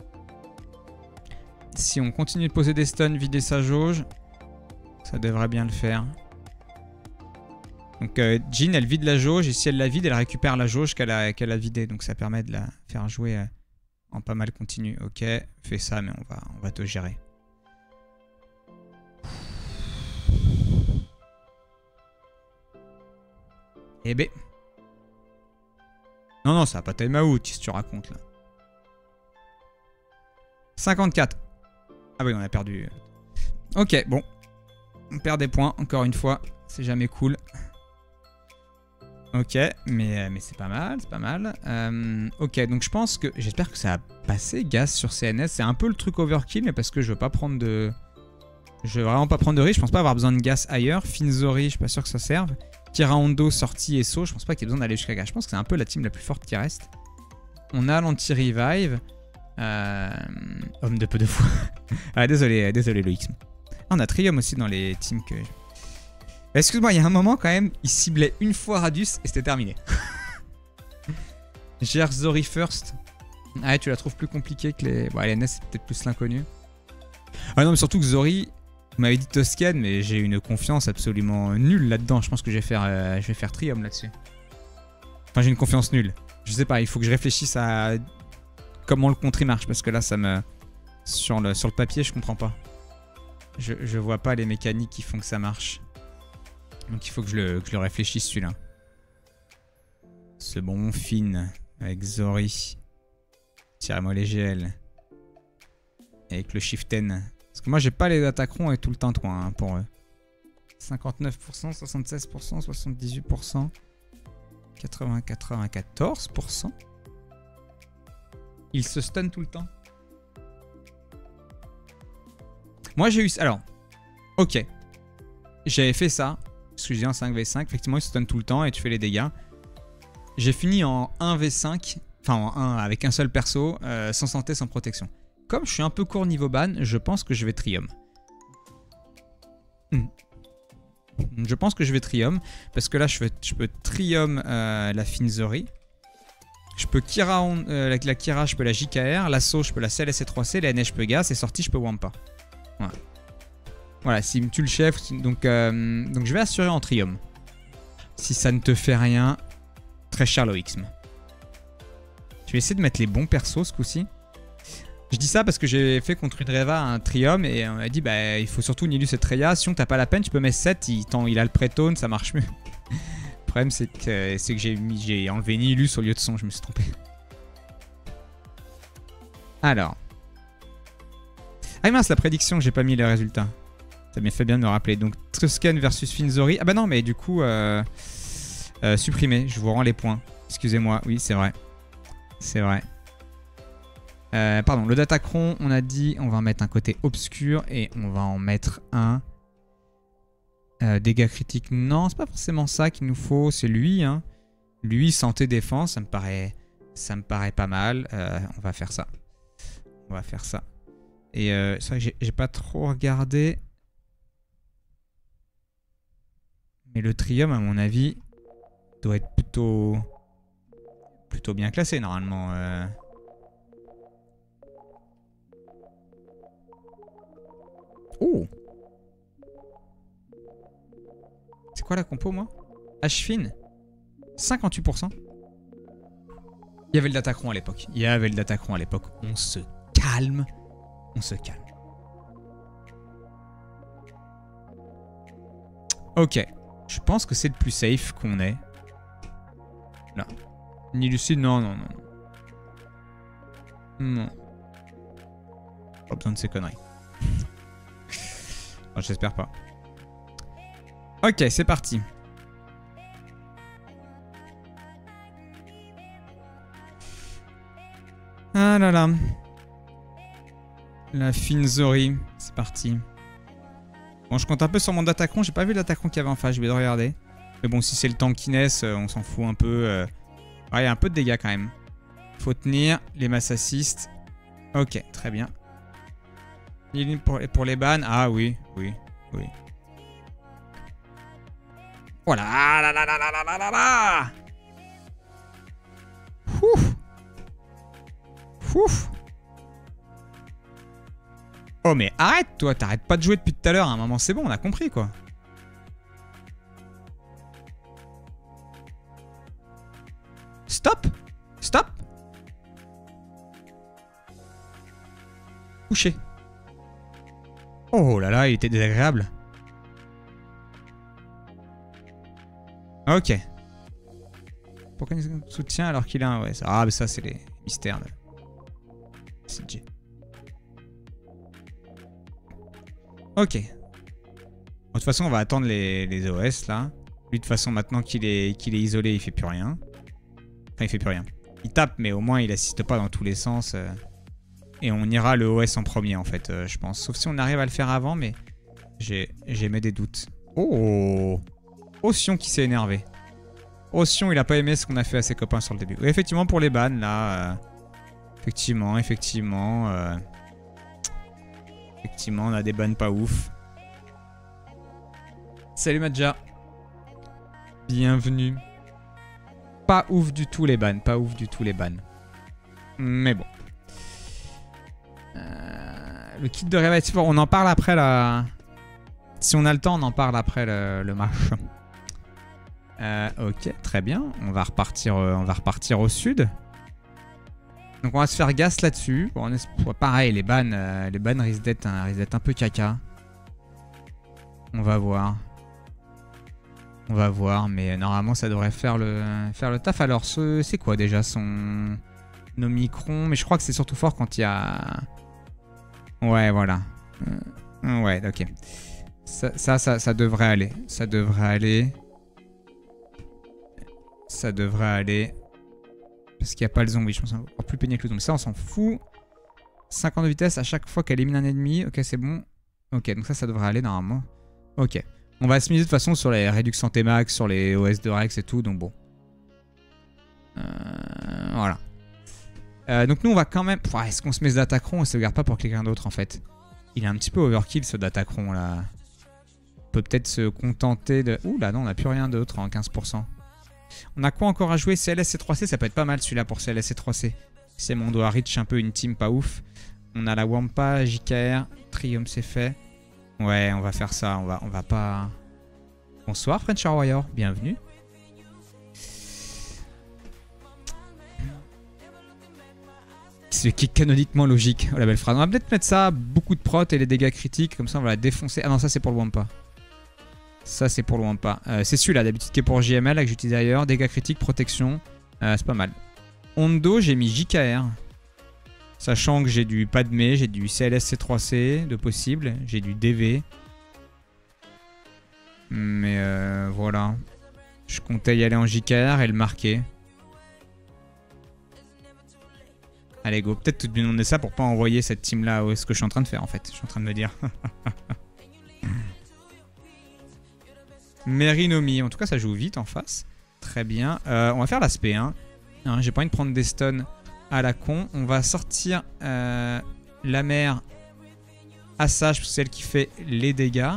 Si on continue de poser des stuns, vider sa jauge, ça devrait bien le faire. Donc, Jin, elle vide la jauge, et si elle la vide, elle récupère la jauge qu'elle a vidée. Donc, ça permet de la faire jouer en pas mal continu. Ok, fais ça, mais on va te gérer. Eh ben. Non, non, ça va pas time out, qu'est-ce que tu racontes là. 54. Ah oui, on a perdu. Ok, bon. On perd des points, encore une fois. C'est jamais cool. Ok, mais c'est pas mal, c'est pas mal. Ok, donc je pense que... J'espère que ça a passé, Gas, sur CNS. C'est un peu le truc overkill, mais parce que je veux pas prendre de... Je veux vraiment pas prendre de risque. Je pense pas avoir besoin de Gas ailleurs. Finzori, je suis pas sûr que ça serve. Kiraondo, sortie et saut. Je pense pas qu'il y ait besoin d'aller jusqu'à Gas. Je pense que c'est un peu la team la plus forte qui reste. On a l'anti-revive. Homme de peu de foi. Ah, désolé Loïc. On a Trium aussi dans les teams que... Excuse-moi, il y a un moment quand même, il ciblait une fois Radius et c'était terminé. Gère Zori first. Ah ouais, tu la trouves plus compliquée que les... Bon, LNS c'est peut-être plus l'inconnu. Ah non, mais surtout que Zori, vous m'avez dit Toscan, mais j'ai une confiance absolument nulle là-dedans. Je pense que je vais faire Trium là-dessus. Enfin, j'ai une confiance nulle. Je sais pas, il faut que je réfléchisse à comment le contre marche, parce que là, ça me... Sur le papier, je comprends pas. Je vois pas les mécaniques qui font que ça marche. Donc il faut que je le réfléchisse celui-là. Ce bon Finn avec Zori. Tire-moi les GL. Avec le Shiften. Parce que moi j'ai pas les attaquerons et tout le tintouin hein, pour eux. 59%, 76%, 78%. 94%. Il se stun tout le temps. Moi j'ai eu... Alors, ok. J'avais fait ça. Parce que j'ai dit en 5v5. Effectivement, il se stun tout le temps et tu fais les dégâts. J'ai fini en 1v5. Enfin, en 1 avec un seul perso. Sans santé, sans protection. Comme je suis un peu court niveau ban, je pense que je vais Trium. Je pense que je vais Trium. Parce que là, je peux Trium la Finzerie. Je peux Kira, la Kira, je peux la JKR. L'Assaut, je peux la CLS et 3C. La NH, je peux Gas. Et sortie, je peux Wampa. Voilà. Voilà, s'il me tue le chef. Donc je vais assurer en Trium. Si ça ne te fait rien, très cher Loixme. Je vais essayer de mettre les bons persos ce coup-ci. Je dis ça parce que j'ai fait contre Udreva un Trium et on m'a dit bah il faut surtout Nilus et Treya. Sinon t'as pas la peine, tu peux mettre 7, il a le prétone, ça marche mieux. Le problème c'est que j'ai enlevé Nilus au lieu de son, je me suis trompé. Alors. Ah mince, la prédiction, j'ai pas mis les résultats. Ça m'a fait bien de me rappeler. Donc Trusken versus Finzori. Ah bah non mais du coup supprimé, je vous rends les points. Excusez-moi, oui c'est vrai. C'est vrai. Pardon, le Datacron, on a dit, on va en mettre un côté obscur et on va en mettre un dégâts critiques. Non, c'est pas forcément ça qu'il nous faut, c'est lui. Hein. Lui, santé, défense, ça me paraît pas mal. On va faire ça. On va faire ça. Et c'est vrai que j'ai pas trop regardé. Mais le Trium, à mon avis, doit être plutôt bien classé normalement. Oh! C'est quoi la compo, moi? H-Fin 58%. Il y avait le Datacron à l'époque. On se calme. On se calme. Ok. Je pense que c'est le plus safe qu'on ait. Là. Ni lucide, non. Non. Pas besoin de ces conneries. Oh, j'espère pas. Ok, c'est parti. Ah là là. La Finzori. C'est parti. Bon, je compte un peu sur mon Datacron. J'ai pas vu le Datacron qu'il y avait en face. Je vais le regarder. Mais bon, si c'est le tankiness, on s'en fout un peu. Ouais, il y a un peu de dégâts quand même. Faut tenir. Les mass assists. Ok, très bien. Pour les bans. Ah oui. Voilà. Ah là là. Ouf. Oh mais arrête toi, t'arrêtes pas de jouer depuis tout à l'heure, à un moment c'est bon, on a compris quoi. Stop. Couché. Oh là là, il était désagréable. Ok. Pourquoi il soutient alors qu'il a un... Ouais, ça... Ah mais ça c'est les mystères. CG. Ok. Bon, de toute façon, on va attendre les OS là. Lui, de toute façon, maintenant qu'il est isolé, il fait plus rien. Enfin, il fait plus rien. Il tape, mais au moins, il assiste pas dans tous les sens. Et on ira le OS en premier, en fait, je pense. Sauf si on arrive à le faire avant, mais j'ai mis des doutes. Oh! Osion qui s'est énervé. Osion, il a pas aimé ce qu'on a fait à ses copains sur le début. Oui, effectivement, pour les bans, là... Effectivement, on a des bans pas ouf. Salut Madja. Bienvenue. Pas ouf du tout les bans, Mais bon. Le kit de réveil, on en parle après la... Si on a le temps, on en parle après le match. Ok, très bien. On va repartir au sud. Donc on va se faire gas là-dessus. Bon, pareil, les bans risquent d'être un peu caca. On va voir, mais normalement ça devrait faire le taf. Alors, c'est quoi déjà son Omicron? Mais je crois que c'est surtout fort quand il y a... Ouais, voilà. Ouais, ok. Ça devrait aller. Ça devrait aller. Parce qu'il n'y a pas le zombie, je pense encore plus pénible que le zombie. Ça, on s'en fout. 50 de vitesse à chaque fois qu'elle élimine un ennemi. Ok, c'est bon. Ok, donc ça devrait aller normalement. Ok. On va se miser de toute façon sur les réductions santé max, sur les OS de Rex et tout, donc bon. Voilà. Donc nous, on va quand même... Est-ce qu'on se met ce Datacron? On ne se garde pas pour quelqu'un d'autre, en fait. Il est un petit peu overkill, ce Datacron, là. peut peut-être se contenter de... Ouh là non, on n'a plus rien d'autre en 15%. On a quoi encore à jouer? CLS et 3C, ça peut être pas mal celui-là pour CLS et 3C. C'est mon doigt Rich, un peu une team pas ouf. On a la Wampa, JKR, Triumph c'est fait. Ouais, on va faire ça, on va pas... Bonsoir French Warrior, bienvenue. Ce qui est canoniquement logique. Oh la belle phrase. On va peut-être mettre ça, beaucoup de prot et les dégâts critiques, comme ça on va la défoncer. Ah non, ça c'est pour le Wampa. Ça c'est pour le Wampa. C'est celui-là d'habitude qui est pour JML, là, que j'utilise ailleurs. Dégâts critiques, protection. C'est pas mal. Hondo, j'ai mis JKR. Sachant que j'ai du Padmé, j'ai du CLS-C3C de possible. J'ai du DV. Mais voilà. Je comptais y aller en JKR et le marquer. Allez go, peut-être tout demander ça pour pas envoyer cette team là où est-ce que je suis en train de faire en fait. Je suis en train de me dire. Merinomi, en tout cas ça joue vite en face. Très bien. On va faire l'aspect 1. Hein, j'ai pas envie de prendre des stuns à la con. On va sortir la mère Assage, celle qui fait les dégâts.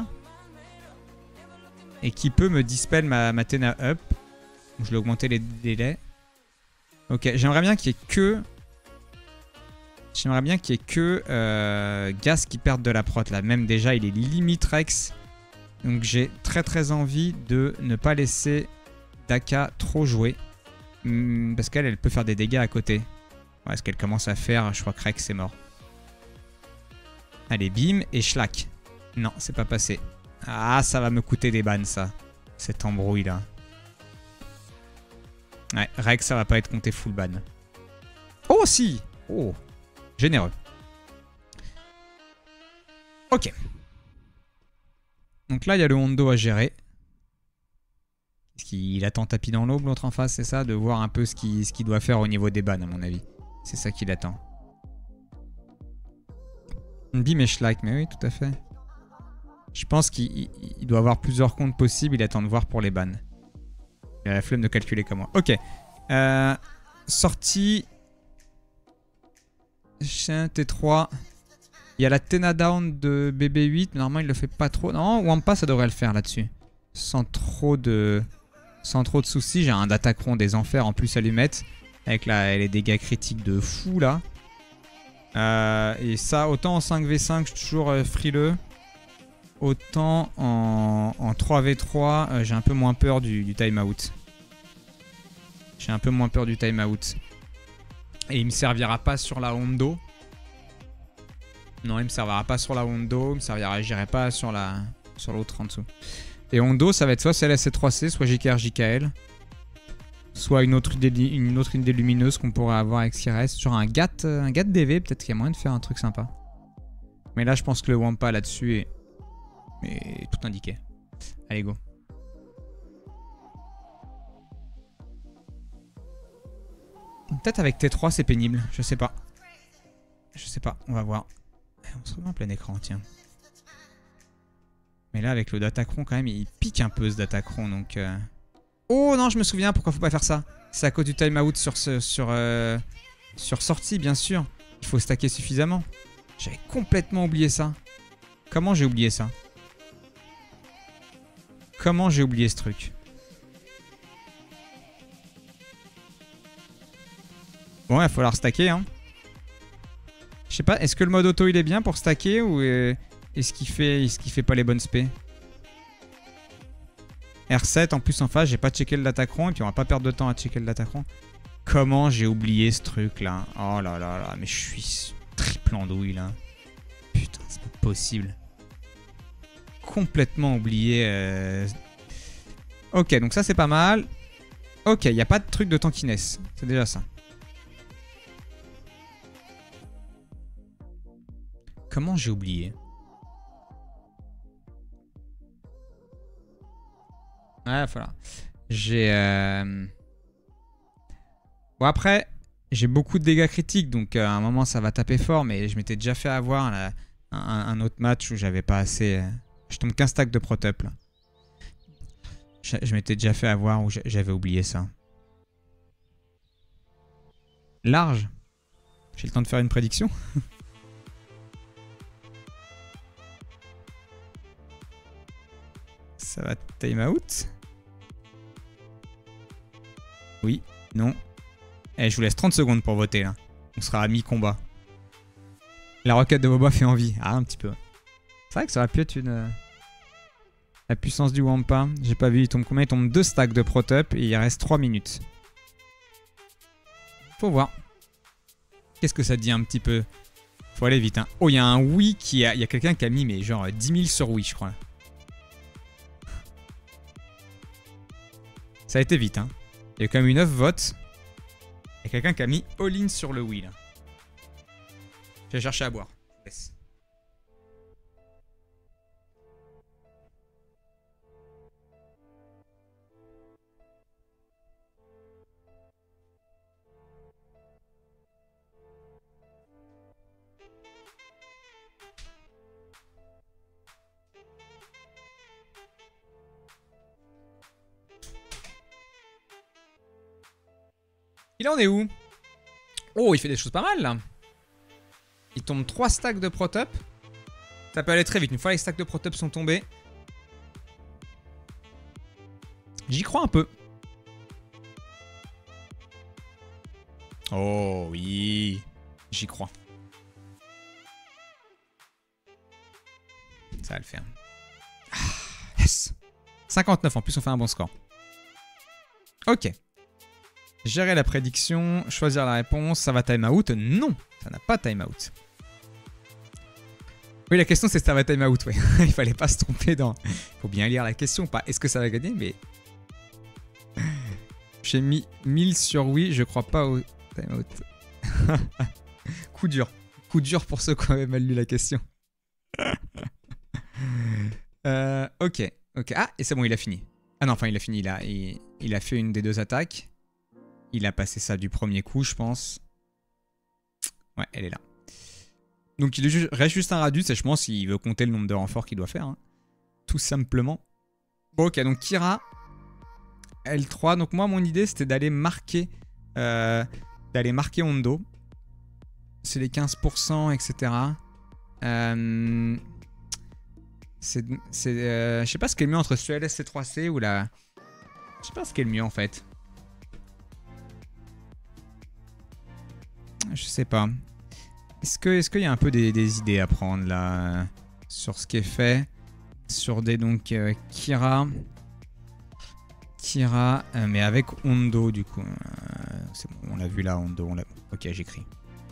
Et qui peut me dispel ma Tena up. Donc, je vais augmenter les délais. Ok, j'aimerais bien qu'il y ait que... J'aimerais bien qu'il y ait que Gas qui perde de la prot là. Même déjà il est limite Rex. Donc j'ai très envie de ne pas laisser Daka trop jouer. Parce qu'elle peut faire des dégâts à côté. Ouais, ce qu'elle commence à faire, je crois que Rex est mort. Allez, bim et schlack. Non, c'est pas passé. Ah, ça va me coûter des bans ça. Cette embrouille là. Ouais, Rex ça va pas être compté full ban. Oh si. Oh. Généreux. Ok. Donc là, il y a le Hondo à gérer. Est-ce qu'il attend tapis dans l'aube, l'autre en face, c'est ça? De voir un peu ce qu'il doit faire au niveau des bans, à mon avis. C'est ça qu'il attend. Bim et Schlack, mais oui, tout à fait. Je pense qu'il doit avoir plusieurs comptes possibles. Il attend de voir pour les bans. Il a la flemme de calculer comme moi. Ok. Sortie... T3. Il y a la Tena Down de BB8. Normalement, il le fait pas trop. Non, Wampa, ça devrait le faire là-dessus. Sans trop de soucis. J'ai un Datacron des enfers en plus à lui mettre. Avec les dégâts critiques de fou là. Et ça, autant en 5v5, je suis toujours frileux. Autant en 3v3, j'ai un peu moins peur du timeout. J'ai un peu moins peur du timeout. Et il me servira pas sur la Hondo. Non, il me servira pas sur la Hondo. Il me servira, j'irai pas sur l'autre en dessous. Et Hondo, ça va être soit CLS-C3C, soit JKR JKL. Soit une autre idée lumineuse qu'on pourrait avoir avec ce qui reste. Genre un GAT DV, peut-être qu'il y a moyen de faire un truc sympa. Mais là, je pense que le Wampa là-dessus est tout indiqué. Allez, go. Peut-être avec T3 c'est pénible, je sais pas. Je sais pas, on va voir. On se remet en plein écran, tiens. Mais là avec le Datacron quand même, il pique un peu ce Datacron donc... Oh non, je me souviens pourquoi faut pas faire ça. C'est à cause du timeout sur sortie bien sûr. Il faut stacker suffisamment. J'avais complètement oublié ça. Comment j'ai oublié ça? Comment j'ai oublié ce truc? Bon, il va falloir stacker, hein. Je sais pas, est-ce que le mode auto il est bien pour stacker ou est-ce qu'il fait pas les bonnes spé? R7 en plus en face, j'ai pas checké le Datacron et puis on va pas perdre de temps à checker le Datacron. Comment j'ai oublié ce truc là? Oh là là là, mais je suis triple andouille là. Putain, c'est pas possible. Complètement oublié. Ok, donc ça c'est pas mal. Ok, il n'y a pas de truc de tankiness. C'est déjà ça. Comment j'ai oublié? Ouais, voilà. J'ai... Bon après, j'ai beaucoup de dégâts critiques, donc à un moment ça va taper fort, mais je m'étais déjà fait avoir là, un autre match où j'avais pas assez... Je tombe qu'un stack de prot-up là. Je m'étais déjà fait avoir où j'avais oublié ça. Large. J'ai le temps de faire une prédiction. Ça va time out. Oui, non. Eh, je vous laisse 30 secondes pour voter là. On sera à mi-combat. La roquette de Boba fait envie. Ah, un petit peu. C'est vrai que ça aurait pu être une... La puissance du Wampa. J'ai pas vu, il tombe combien? Il tombe 2 stacks de Protop et il reste 3 minutes. Faut voir. Qu'est-ce que ça dit un petit peu? Faut aller vite, hein. Oh, il y a un oui qui a... Il y a quelqu'un qui a mis, mais genre 10 000 sur oui, je crois. Ça a été vite, hein. Il y a quand même eu 9 votes. Il y a quelqu'un qui a mis all-in sur le oui, là. Je vais chercher à boire. Yes. Il en est où? Oh, il fait des choses pas mal là. Il tombe 3 stacks de Protop. Ça peut aller très vite. Une fois les stacks de Protop sont tombés. J'y crois un peu. Oh oui. J'y crois. Ça va le faire. Ah, yes. 59 en plus on fait un bon score. Ok. Gérer la prédiction, choisir la réponse, ça va time out? Non, ça n'a pas time out. Oui, la question c'est ça va time out, ouais. Il fallait pas se tromper dans... Il faut bien lire la question, pas est-ce que ça va gagner, mais... J'ai mis 1000 sur oui, je crois pas au time out. Coup dur. Coup dur pour ceux qui avaient mal lu la question. Ok. Ah, et c'est bon, il a fini. Ah non, enfin il a fini, il a fait une des 2 attaques. Il a passé ça du premier coup, je pense. Ouais, elle est là. Donc il reste juste un Radius, et je pense qu'il veut compter le nombre de renforts qu'il doit faire. Hein. Tout simplement. Bon, ok, donc Kira, L3. Donc moi, mon idée, c'était d'aller marquer Hondo. C'est les 15%, etc. Je sais pas ce qui est le mieux entre ce LSC3C ou la... Je sais pas ce qui est le mieux, en fait. Je sais pas. Est-ce qu'il y a un peu des idées à prendre là sur ce qui est fait? Sur des donc Kira, mais avec Hondo du coup. C'est bon, on l'a vu là, Hondo. Ok, j'écris.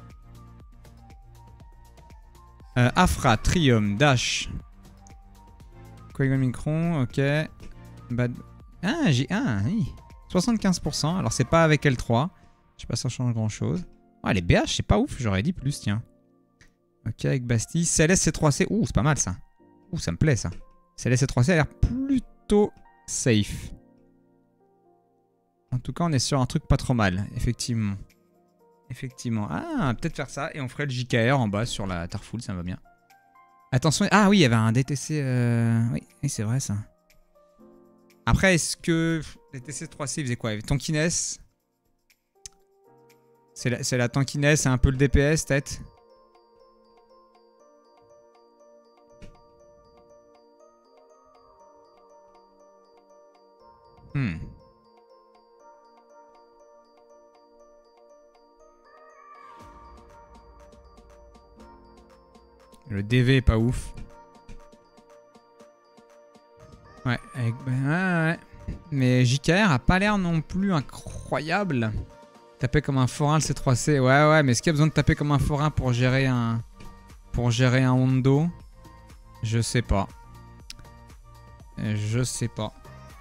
Afra, Trium, Dash. Qui-Gon Micron, ok. Bad... Ah, j'ai un, oui. 75%. Alors c'est pas avec L3. Je sais pas si ça change grand chose. Ah, les BH, c'est pas ouf, j'aurais dit plus, tiens. Ok, avec Bastille. CLS C3C. Ouh, c'est pas mal ça. Ouh, ça me plaît ça. CLS C3C a l'air plutôt safe. En tout cas, on est sur un truc pas trop mal, effectivement. Effectivement. Ah, peut-être faire ça et on ferait le JKR en bas sur la Tarful, ça me va bien. Attention. Ah oui, il y avait un DTC. Oui, c'est vrai ça. Après, est-ce que DTC 3C, il faisait quoi? Il y avait Tonkiness. C'est la tankiness, c'est un peu le DPS, peut-être. Le DV est pas ouf. Ouais, ouais. Mais JKR a pas l'air non plus incroyable. Taper comme un forain le C3C. Ouais, mais est-ce qu'il y a besoin de taper comme un forain pour gérer un Hondo? Je sais pas. Je sais pas.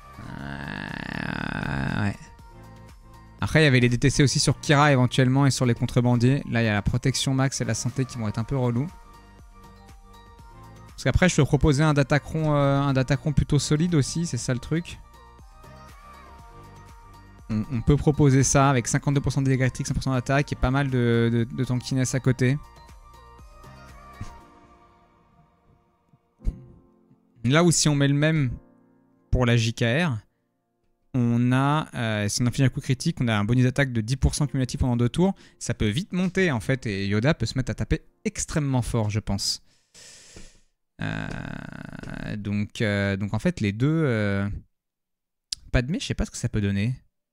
Ouais. Après, il y avait les DTC aussi sur Kira éventuellement et sur les contrebandiers. Là, il y a la protection max et la santé qui vont être un peu relous. Parce qu'après, je peux proposer un Datacron plutôt solide aussi, c'est ça le truc. On peut proposer ça avec 52% de dégâts électriques, 100% d'attaque et pas mal de tankiness à côté. Là où si on met le même pour la JKR, on a, si on a fini un coup critique, on a un bonus d'attaque de 10% cumulatif pendant 2 tours. Ça peut vite monter en fait et Yoda peut se mettre à taper extrêmement fort, je pense. Donc en fait, les deux... Padmé, je sais pas ce que ça peut donner.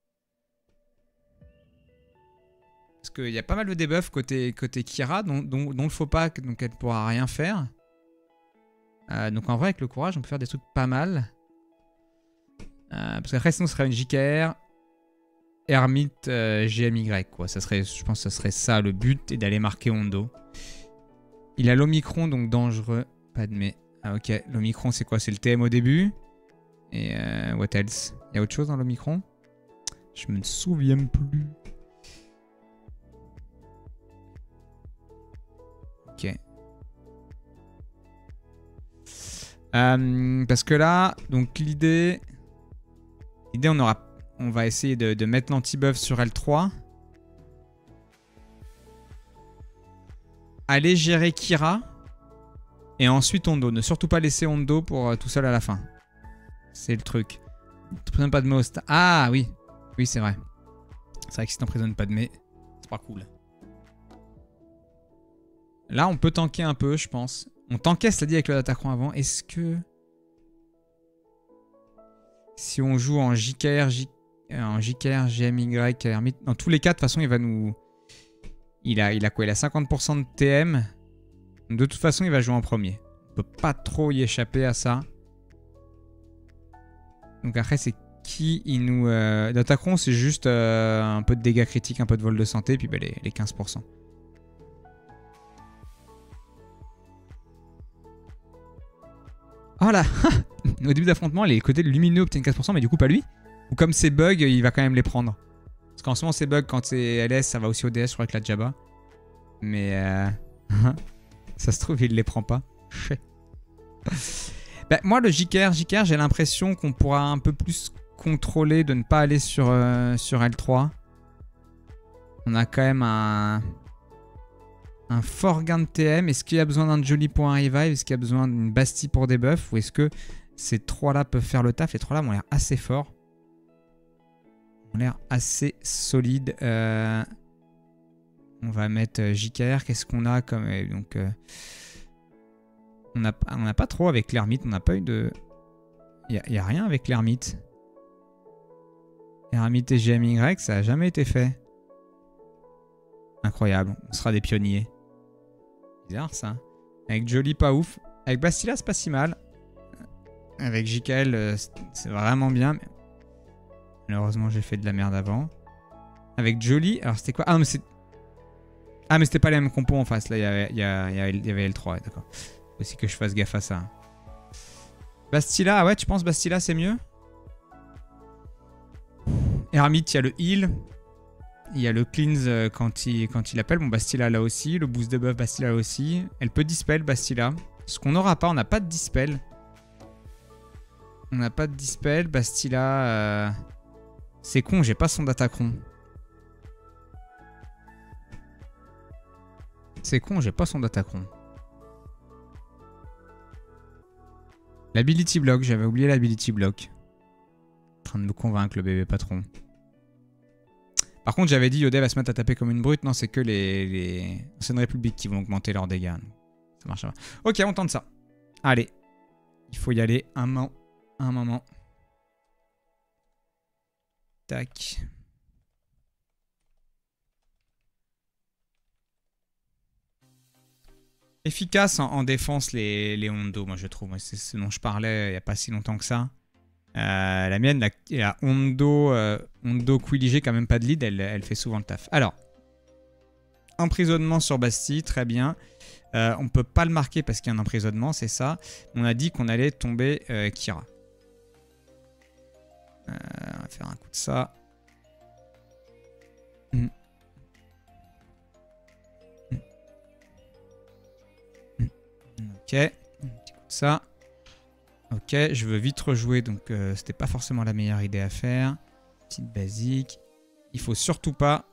Parce qu'il y a pas mal de debuffs côté Kira, dont il faut pas, donc elle pourra rien faire. Donc en vrai, avec le courage, on peut faire des trucs pas mal. Parce qu'après, sinon, ce serait une JKR, Hermite, GMY, quoi. Ça serait, je pense que ce serait ça le but, et d'aller marquer Hondo. Il a l'Omicron, donc dangereux. Padmé. Ah ok, l'Omicron, c'est quoi? C'est le TM au début. Et what else? Il y a autre chose dans l'Omicron? Je me souviens plus. Ok. Parce que là, donc l'idée, on va essayer de mettre l'anti-buff sur L3. Aller gérer Kira. Et ensuite Hondo. Ne surtout pas laisser Hondo pour tout seul à la fin. C'est le truc. T'emprisonnes pas de Most. Ah oui. Oui, c'est vrai. C'est vrai que si t'emprisonnes pas de Mé, c'est pas cool. Là, on peut tanker un peu, je pense. On tankait, cela dit, avec le attaquant avant. Est-ce que... Si on joue en JKR, GMY, Hermite... Dans tous les cas, de toute façon, il va nous... Il a quoi? Il a 50% de TM. De toute façon, il va jouer en premier. On peut pas trop y échapper à ça. Donc après, c'est qui il nous... L'attaquant, c'est juste un peu de dégâts critiques, un peu de vol de santé, puis bah, les 15%. Oh là. Au début d'affrontement, les côtés lumineux obtiennent 15%, mais du coup pas lui. Ou comme c'est bug, il va quand même les prendre. Parce qu'en ce moment, c'est bug, quand c'est LS, ça va aussi au DS, je crois, avec la Jabba. Mais ça se trouve, il les prend pas. Bah, moi, le JKR, j'ai l'impression qu'on pourra un peu plus contrôler de ne pas aller sur L3. On a quand même un fort gain de TM. Est-ce qu'il y a besoin d'un Jolly pour un revive? Est-ce qu'il y a besoin d'une Bastille pour des buffs? Ou est-ce que ces trois-là peuvent faire le taf? Les trois-là ont l'air assez forts. Ont l'air assez solides. On va mettre JKR. Qu'est-ce qu'on a comme... donc, on n'a pas trop avec l'ermite. On n'a pas eu de... Il n'y a rien avec l'ermite. Ermite et GMY, ça n'a jamais été fait. Incroyable. On sera des pionniers. Bizarre ça. Avec Jolly, pas ouf. Avec Bastila, c'est pas si mal. Avec JKL, c'est vraiment bien. Mais... Malheureusement, j'ai fait de la merde avant. Avec Jolly, alors c'était quoi? Ah, mais c'est... Ah, mais c'était pas les mêmes compos en face. Là, il y avait L3, d'accord. Faut aussi que je fasse gaffe à ça. Bastila, ah ouais, tu penses Bastila, c'est mieux? Hermite, il y a le heal. Il y a le cleanse quand il appelle. Bon, Bastila là aussi. Le boost de buff, Bastila là aussi. Elle peut dispel, Bastila. Ce qu'on n'aura pas, on n'a pas de dispel. On n'a pas de dispel. Bastila... C'est con, j'ai pas son datacron. C'est con, j'ai pas son datacron. L'ability block, j'avais oublié l'ability block. En train de me convaincre, le bébé patron. Par contre, j'avais dit Yoda va se mettre à taper comme une brute. Non, c'est que les anciennes républiques qui vont augmenter leurs dégâts. Ça marche pas. Ok, on tente ça. Allez. Il faut y aller un moment. Tac. Efficace en défense les Hondo, moi je trouve. C'est ce dont je parlais il n'y a pas si longtemps que ça. La mienne, la Hondo Quilligé, quand même pas de lead, elle fait souvent le taf. Alors, emprisonnement sur Bastille, très bien. On peut pas le marquer parce qu'il y a un emprisonnement, c'est ça. On a dit qu'on allait tomber Kira. On va faire un coup de ça. Ok, un petit coup de ça. Ok, je veux vite rejouer, donc c'était pas forcément la meilleure idée à faire. Petite basique. Il faut surtout pas...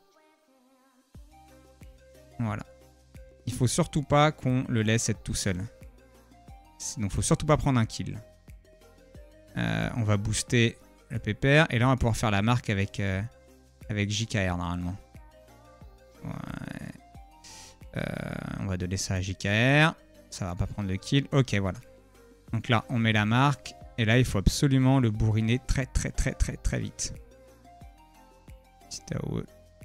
Voilà. Il faut surtout pas qu'on le laisse être tout seul. Sinon, faut surtout pas prendre un kill. On va booster le pépère. Et là, on va pouvoir faire la marque avec JKR, normalement. Ouais. On va donner ça à JKR. Ça va pas prendre le kill. Ok, voilà. Donc là, on met la marque. Et là, il faut absolument le bourriner très vite. Petit AOE.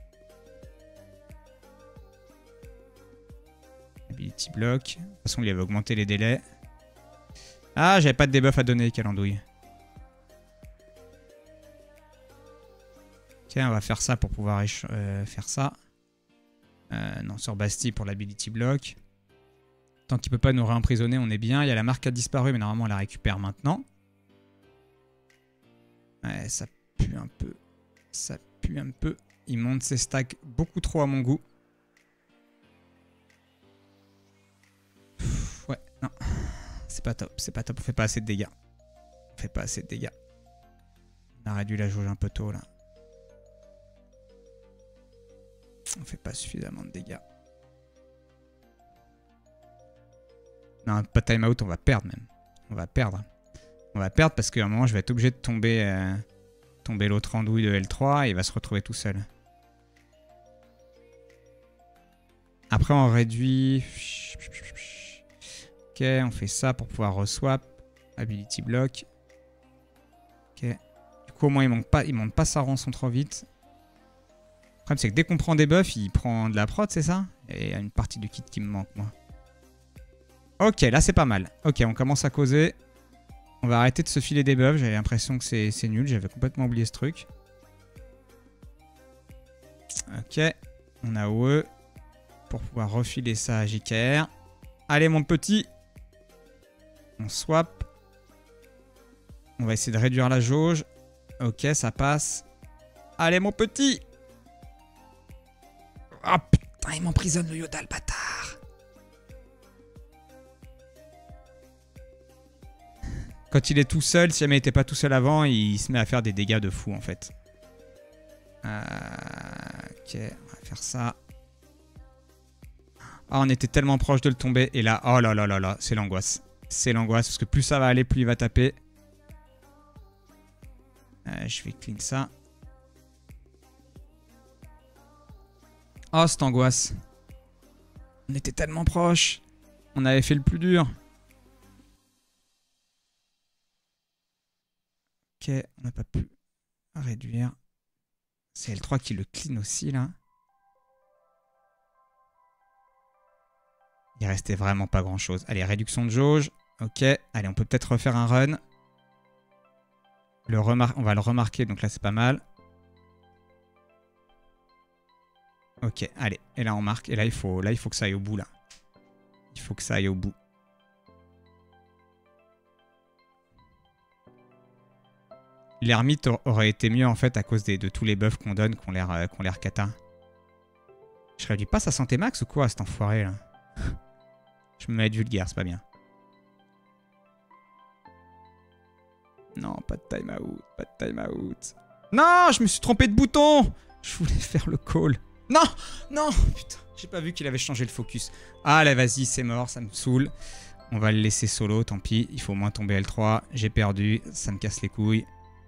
Ability block. De toute façon, il avait augmenté les délais. Ah, j'avais pas de debuff à donner, quelle andouille. Ok, on va faire ça pour pouvoir faire ça. Non, sur Bastille pour l'ability block. Tant qu'il peut pas nous réemprisonner, on est bien. Il y a la marque qui a disparu, mais normalement, on la récupère maintenant. Ouais, ça pue un peu. Ça pue un peu. Il monte ses stacks beaucoup trop à mon goût. Ouais, non. C'est pas top, c'est pas top. On fait pas assez de dégâts. On fait pas assez de dégâts. On a réduit la jauge un peu tôt, là. On fait pas suffisamment de dégâts. Non, pas de time out, on va perdre même. On va perdre. On va perdre parce qu'à un moment, je vais être obligé de tomber l'autre andouille de L3 et il va se retrouver tout seul. Après, on réduit... Ok, on fait ça pour pouvoir reswap. Ability block. Ok. Du coup, au moins, il monte pas sa rançon trop vite. Le problème, c'est que dès qu'on prend des buffs, il prend de la prod, c'est ça? Et il y a une partie du kit qui me manque, moi. Ok, là, c'est pas mal. Ok, on commence à causer. On va arrêter de se filer des buffs. J'avais l'impression que c'est nul. J'avais complètement oublié ce truc. Ok. On a OE. Pour pouvoir refiler ça à JKR. Allez, mon petit. On swap. On va essayer de réduire la jauge. Ok, ça passe. Allez, mon petit. Ah, oh, putain, il m'emprisonne le Yoda, le bâtard. Quand il est tout seul, si jamais il n'était pas tout seul avant, il se met à faire des dégâts de fou, en fait. Ok, on va faire ça. Ah, on était tellement proche de le tomber. Et là, oh là là là là, c'est l'angoisse. C'est l'angoisse, parce que plus ça va aller, plus il va taper. Je vais clean ça. Oh, cette angoisse. On était tellement proche. On avait fait le plus dur. Ok, on n'a pas pu réduire. C'est L3 qui le clean aussi, là. Il restait vraiment pas grand-chose. Allez, réduction de jauge. Ok, allez, on peut peut-être refaire un run. On va le remarquer, donc là, c'est pas mal. Ok, allez. Et là, on marque. Et là, il faut que ça aille au bout, là. Il faut que ça aille au bout. L'ermite aurait été mieux, en fait, à cause de tous les buffs qu'on donne, qu'on l'air kata. Je réduis pas sa santé max ou quoi, cet enfoiré, là? Je me mets à être vulgaire, c'est pas bien. Non, pas de timeout, pas de timeout. Non, je me suis trompé de bouton. Je voulais faire le call. Non, non, putain, j'ai pas vu qu'il avait changé le focus. Ah là, vas-y, c'est mort, ça me saoule. On va le laisser solo, tant pis. Il faut au moins tomber L3. J'ai perdu, ça me casse les couilles.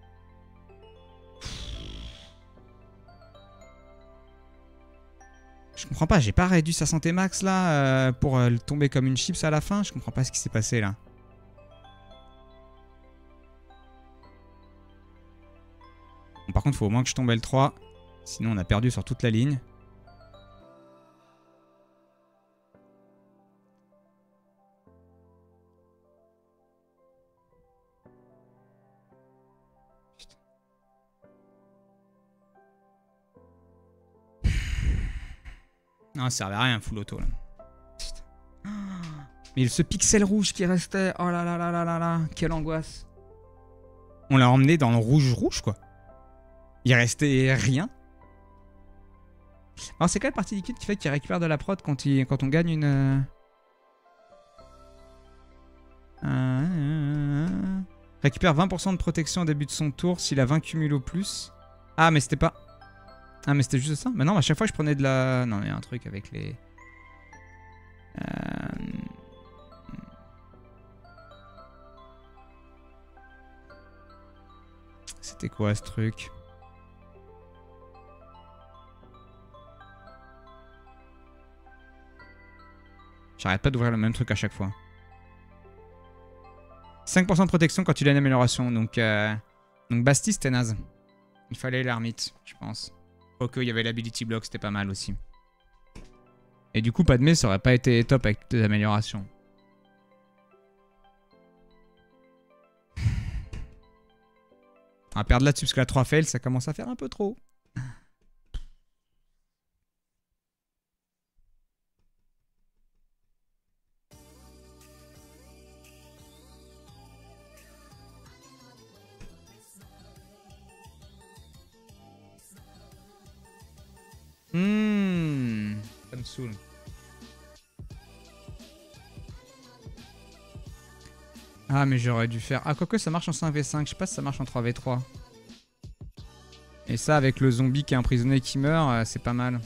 Je comprends pas, j'ai pas réduit sa santé max là pour tomber comme une chips à la fin. Je comprends pas ce qui s'est passé là. Bon, par contre, il faut au moins que je tombe L3. Sinon, on a perdu sur toute la ligne. Non, ça servait à rien, full auto là. Putain. Mais ce pixel rouge qui restait. Oh là là là là là là. Quelle angoisse. On l'a emmené dans le rouge quoi. Il restait rien. Alors c'est quelle partie du kit qui fait qu'il récupère de la prod quand on gagne une... Récupère 20% de protection au début de son tour s'il a 20 cumuls au plus. Ah mais c'était pas... Ah mais c'était juste ça. Mais non, à chaque fois je prenais de la... Non, il y a un truc avec les... C'était quoi ce truc? J'arrête pas d'ouvrir le même truc à chaque fois. 5% de protection quand il a une amélioration. Donc Basti, c'était naze. Il fallait l'ermite, je pense. Quoique, il y avait l'ability block, c'était pas mal aussi. Et du coup, Padmé, ça aurait pas été top avec toutes les améliorations. On va perdre là-dessus parce que la 3 fail, ça commence à faire un peu trop. Ça me saoule. Ah, mais j'aurais dû faire... Ah, quoique ça marche en 5v5. Je sais pas si ça marche en 3v3. Et ça, avec le zombie qui est emprisonné et qui meurt, c'est pas mal.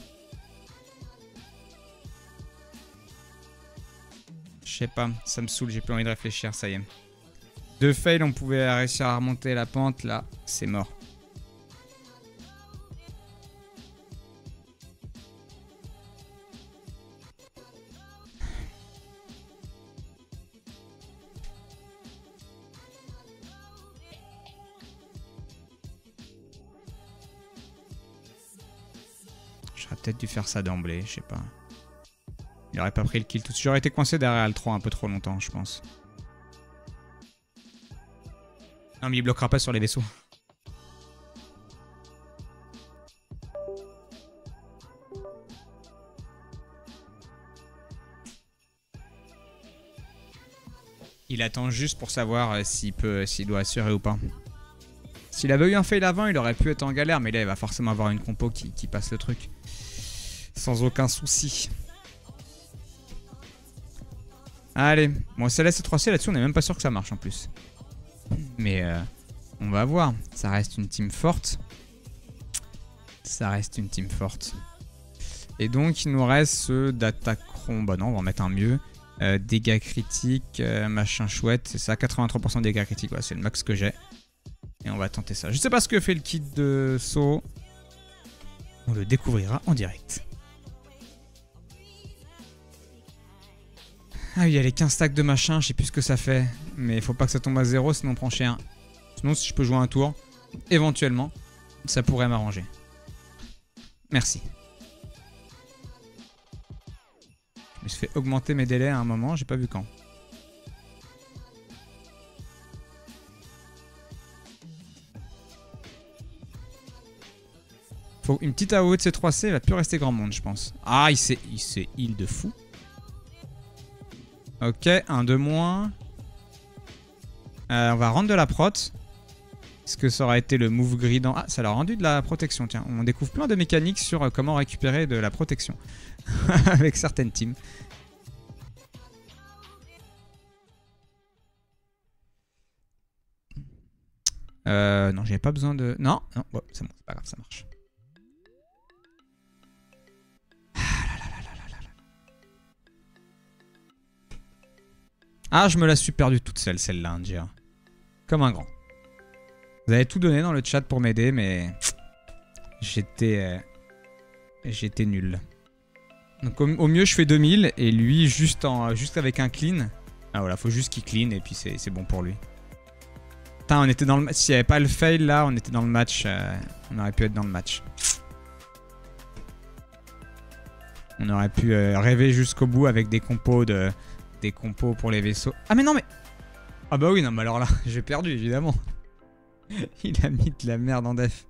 Je sais pas, ça me saoule, j'ai plus envie de réfléchir, ça y est. 2 fails, on pouvait réussir à remonter la pente, là, c'est mort. J'aurais peut-être dû faire ça d'emblée, je sais pas. Il aurait pas pris le kill tout de suite. J'aurais été coincé derrière le 3 un peu trop longtemps, je pense. Non, mais il bloquera pas sur les vaisseaux. Il attend juste pour savoir s'il doit assurer ou pas. S'il avait eu un fail avant, il aurait pu être en galère, mais là, il va forcément avoir une compo qui passe le truc. Sans aucun souci. Allez, bon, CLS et 3C là-dessus, on n'est même pas sûr que ça marche en plus. Mais on va voir. Ça reste une team forte. Ça reste une team forte. Et donc, il nous reste ceux d'attaqueront. Bah non, on va en mettre un mieux. Dégâts critiques, machin chouette. C'est ça, 83% de dégâts critiques. Voilà, c'est le max que j'ai. Et on va tenter ça. Je sais pas ce que fait le kit de saut. On le découvrira en direct. Ah oui, il y a les 15 stacks de machin, je sais plus ce que ça fait. Mais il faut pas que ça tombe à 0, sinon on prend cher. Sinon, si je peux jouer un tour, éventuellement, ça pourrait m'arranger. Merci. Je me suis fait augmenter mes délais à un moment, j'ai pas vu quand. Faut une petite AOE de C3C, il va plus rester grand monde, je pense. Ah, il s'est heal de fou. Ok, un de moins. On va rendre de la prot. Est-ce que ça aurait été le move gridant? Ah, ça leur a rendu de la protection, tiens. On découvre plein de mécaniques sur comment récupérer de la protection. Avec certaines teams. Non, j'avais pas besoin de... Non, non, bon, c'est bon, c'est pas grave, ça marche. Ah, je me la suis perdue toute seule, celle-là, India. Comme un grand. Vous avez tout donné dans le chat pour m'aider, mais... J'étais nul. Donc au mieux, je fais 2000, et lui, juste avec un clean. Ah voilà, faut juste qu'il clean, et puis c'est bon pour lui. Putain, on était dans le match. S'il n'y avait pas le fail, là, on était dans le match. On aurait pu être dans le match. On aurait pu rêver jusqu'au bout avec des compos pour les vaisseaux. Ah mais non mais... Ah bah oui, non mais alors là, j'ai perdu évidemment. Il a mis de la merde en def.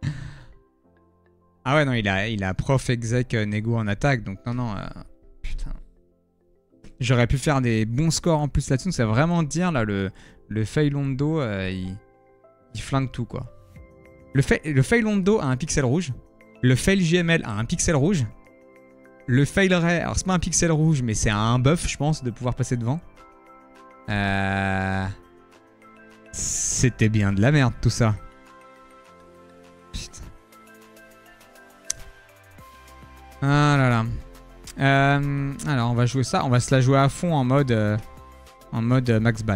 Ah ouais non, il a prof exec négo en attaque, donc non, putain. J'aurais pu faire des bons scores en plus là-dessus, c'est vraiment dire là, le fail Londo, il flingue tout quoi. Le fail Londo a un pixel rouge. Le fail JML a un pixel rouge. Le fail Ray, alors c'est pas un pixel rouge, mais c'est un buff, je pense, de pouvoir passer devant. C'était bien de la merde, tout ça. Putain. Ah là là. Alors, on va jouer ça. On va se la jouer à fond en mode max ban.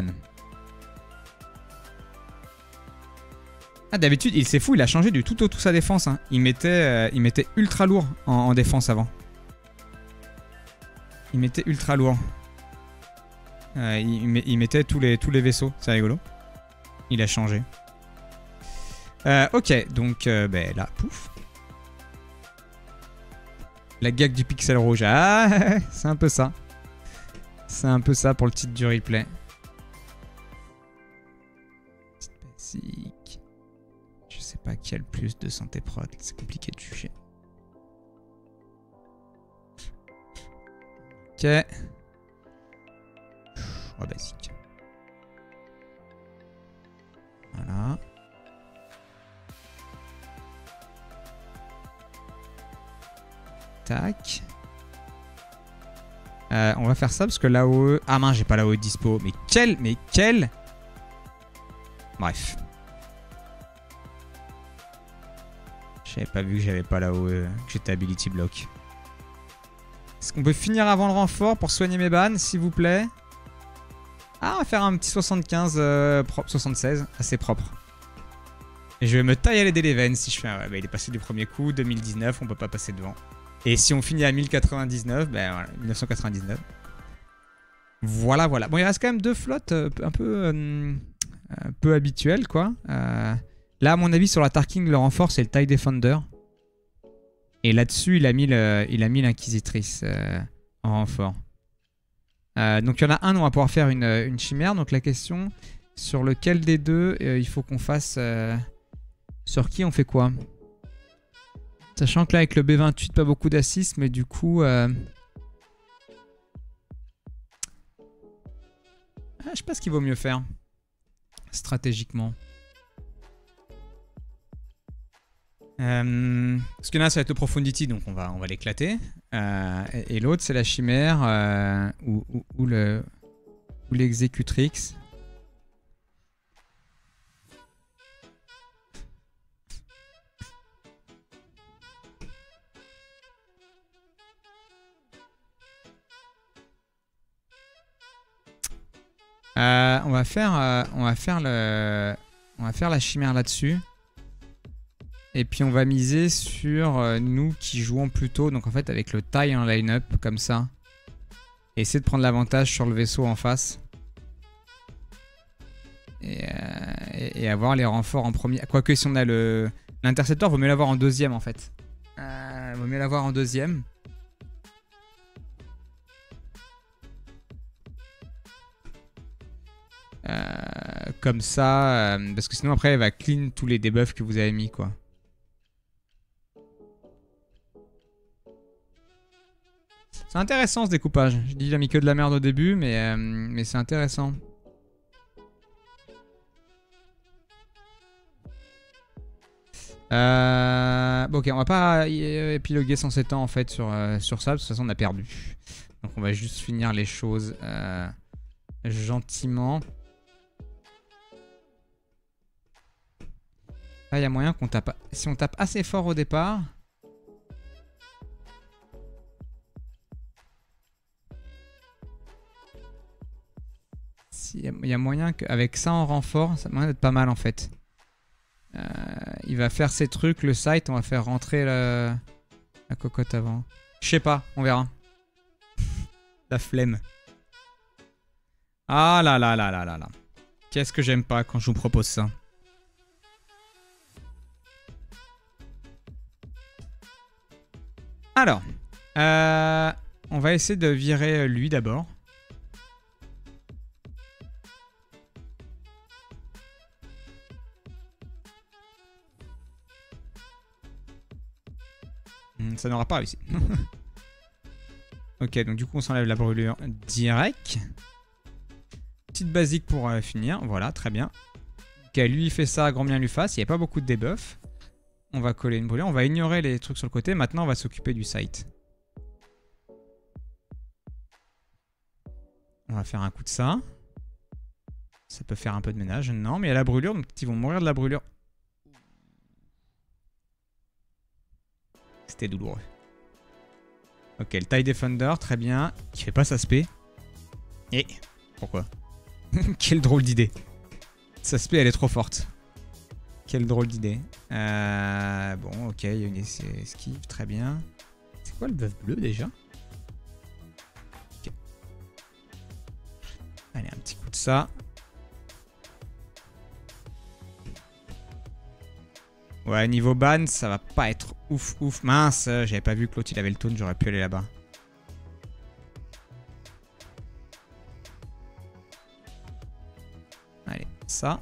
Ah, d'habitude, c'est fou, il a changé du tout au tout sa défense. Hein. Il mettait ultra lourd en défense avant. Il mettait ultra lourd. Il mettait tous les vaisseaux. C'est rigolo. Il a changé. Ok, donc ben là, pouf. La gag du pixel rouge. Ah, c'est un peu ça. C'est un peu ça pour le titre du replay. Basique. Je sais pas qui a le plus de santé prod. C'est compliqué de juger. Ok. Choix basique. Voilà. Tac. On va faire ça parce que l'AOE... Ah mince, j'ai pas l'AOE dispo. Mais quel... Bref. J'avais pas vu que j'avais pas l'AOE, que j'étais ability block. Est-ce qu'on peut finir avant le renfort pour soigner mes bannes, s'il vous plaît? Ah, on va faire un petit 75, 76, assez propre. Et je vais me tailler les délais si je fais un... Ouais, bah, il est passé du premier coup, 2019, on peut pas passer devant. Et si on finit à 1099, ben voilà, 1999. Voilà. Bon, il reste quand même deux flottes un peu habituelles, quoi. Là, à mon avis, sur la Tarking, le renfort, c'est le TIE Defender. Et là-dessus, il a mis l'Inquisitrice en renfort. Donc, il y en a un, on va pouvoir faire une chimère. Donc, la question, sur lequel des deux, il faut qu'on fasse... sur qui on fait quoi? Sachant que là, avec le B28, pas beaucoup d'assists, mais du coup... je sais pas ce qu'il vaut mieux faire. Stratégiquement. Parce que là, ça va être le Profundity, donc on va l'éclater. Et l'autre, c'est la chimère ou l'exécutrix. On va faire la chimère là-dessus. Et puis on va miser sur nous qui jouons plutôt, donc en fait avec le TIE en line-up comme ça. Et essayer de prendre l'avantage sur le vaisseau en face. Et avoir les renforts en premier. Quoique si on a l'intercepteur, vaut mieux l'avoir en deuxième en fait. Vaut mieux l'avoir en deuxième. Comme ça, parce que sinon après elle va clean tous les debuffs que vous avez mis quoi. C'est intéressant ce découpage. Je dis j'ai mis que de la merde au début, mais c'est intéressant. Bon, ok, on va pas épiloguer 107 ans en fait sur ça, de toute façon on a perdu. Donc on va juste finir les choses gentiment. Là, il y a moyen qu'on tape... Si on tape assez fort au départ... Il y a moyen qu'avec ça en renfort, ça a moyen d'être pas mal en fait. Il va faire ses trucs, le site, on va faire rentrer la cocotte avant. Je sais pas, on verra. La flemme. Ah là là là là là là. Qu'est-ce que j'aime pas quand je vous propose ça. Alors, on va essayer de virer lui d'abord. Ça n'aura pas réussi. Ok, donc du coup on s'enlève la brûlure direct. Petite basique pour finir, voilà, très bien. Ok, lui il fait ça, grand bien lui fasse, il n'y a pas beaucoup de debuff. On va coller une brûlure, on va ignorer les trucs sur le côté, maintenant on va s'occuper du site. On va faire un coup de ça. Ça peut faire un peu de ménage, non, mais il y a la brûlure, donc ils vont mourir de la brûlure. C'était douloureux. Ok, le TIE Defender, très bien. Qui fait pas sa spé. Et pourquoi? Quelle drôle d'idée. Sa spé, elle est trop forte. Quelle drôle d'idée. Bon, ok, il y a une esquive, très bien. C'est quoi le bœuf bleu déjà? ça. Ouais, niveau ban, ça va pas être ouf. Mince, j'avais pas vu que l'autre il avait le taunt, j'aurais pu aller là-bas. Allez, ça.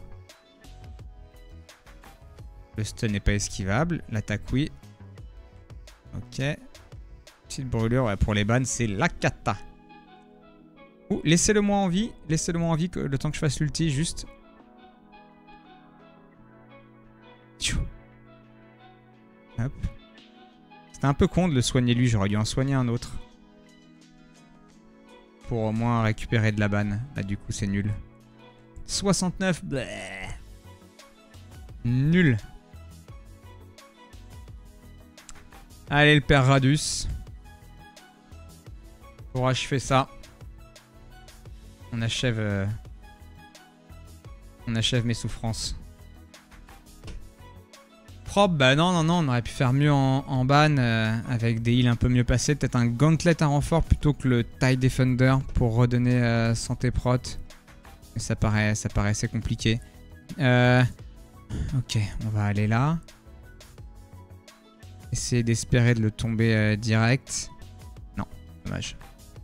Le stun n'est pas esquivable. L'attaque, oui. Ok. Petite brûlure, ouais, pour les bans, c'est la cata. Oh, laissez-le moi en vie. Laissez-le moi en vie le temps que je fasse l'ulti, juste. Hop. C'était un peu con de le soigner lui, j'aurais dû en soigner un autre. Pour au moins récupérer de la ban. Là, du coup, c'est nul. 69, bleh. Nul. Allez, le père Radus. Pour achever ça. On achève mes souffrances. Propre, bah non, on aurait pu faire mieux en ban avec des heals un peu mieux passés. Peut-être un gauntlet à renfort plutôt que le TIE Defender pour redonner santé prot. Mais ça paraissait compliqué. Ok, on va aller là. Essayer d'espérer de le tomber direct. Non, dommage.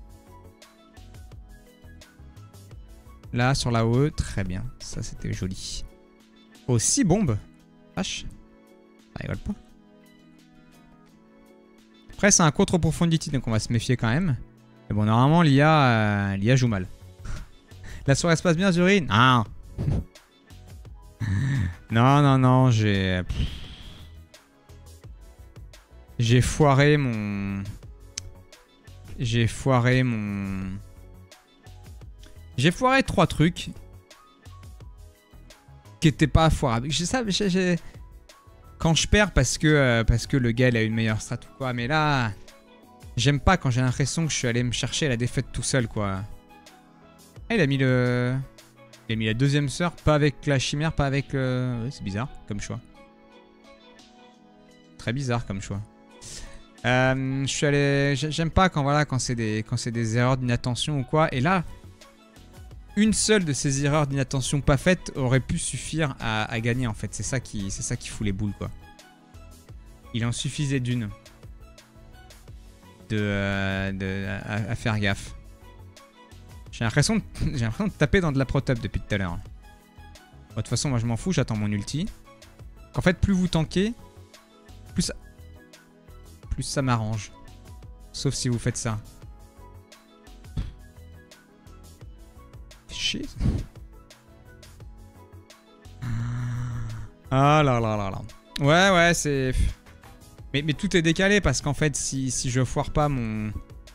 Là, sur la OE, très bien. Ça, c'était joli. Oh, 6 bombes. Vache. Ça rigole pas. Après, c'est un contre profondity, donc on va se méfier quand même. Mais bon, normalement, l'IA joue mal. La soirée se passe bien, Zuri? Non. Non, j'ai foiré mon... J'ai foiré 3 trucs qui étaient pas foirables. Quand je perds parce que le gars il a une meilleure strat ou quoi, mais là j'aime pas quand j'ai l'impression que je suis allé me chercher la défaite tout seul quoi. Ah, il a mis la deuxième sœur, pas avec la chimère, pas avec le... Ouais, c'est bizarre comme choix. Très bizarre comme choix. Je suis allé... J'aime pas quand c'est des erreurs d'inattention ou quoi. Et là, une seule de ces erreurs d'inattention pas faites aurait pu suffire à gagner en fait. C'est ça qui fout les boules quoi. Il en suffisait d'une à faire gaffe. J'ai l'impression de taper dans de la protop depuis tout à l'heure. De toute façon, moi je m'en fous, j'attends mon ulti. En fait, plus vous tankez, plus ça m'arrange. Sauf si vous faites ça. Shit. Ah là là là là. Ouais, c'est... Mais tout est décalé parce qu'en fait, si je foire pas mon...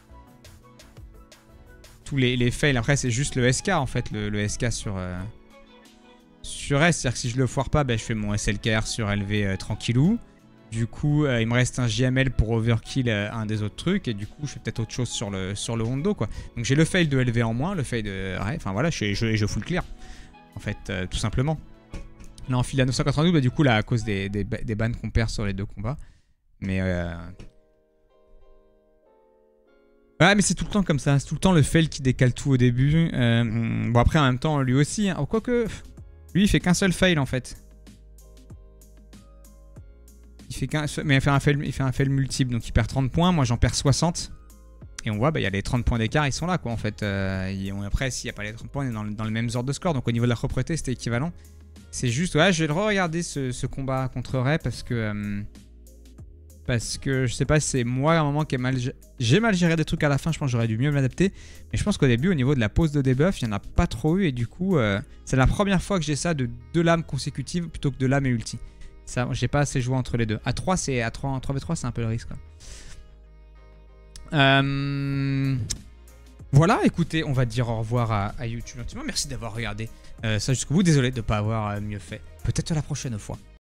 Tous les fails, après c'est juste le SK en fait, le SK sur S. C'est-à-dire que si je le foire pas, bah, je fais mon SLKR sur LV tranquillou. Du coup, il me reste un JML pour overkill un des autres trucs. Et du coup, je fais peut-être autre chose sur le Hondo, quoi. Donc j'ai le fail de LV en moins, le fail de... Ouais, enfin voilà, je full clear. En fait, tout simplement. Là, on file à 992, bah, du coup, là, à cause des bans qu'on perd sur les 2 combats. Mais... Ouais, mais c'est tout le temps comme ça. C'est tout le temps le fail qui décale tout au début. Bon, après, en même temps, lui aussi. Hein. Quoique, lui, il fait qu'un seul fail, en fait. Mais il fait un fail multiple, donc il perd 30 points. Moi, j'en perds 60. Et on voit, bah, y a les 30 points d'écart, ils sont là, quoi, en fait. Après, s'il n'y a pas les 30 points, on est dans le même ordre de score. Donc, au niveau de la propreté, c'était équivalent. C'est juste, ouais, je vais le re-regarder, ce combat contre Ray, parce que je sais pas, c'est moi à un moment qui j'ai mal géré des trucs à la fin, je pense que j'aurais dû mieux m'adapter. Mais je pense qu'au début, au niveau de la pause de debuff, il n'y en a pas trop eu. Et du coup, c'est la première fois que j'ai ça de 2 lames consécutives plutôt que de lames et ulti. Ça, j'ai pas assez joué entre les deux. À 3v3, c'est un peu le risque, quoi. Voilà, écoutez, on va dire au revoir à YouTube. Merci d'avoir regardé ça jusqu'au bout. Désolé de ne pas avoir mieux fait. Peut-être la prochaine fois.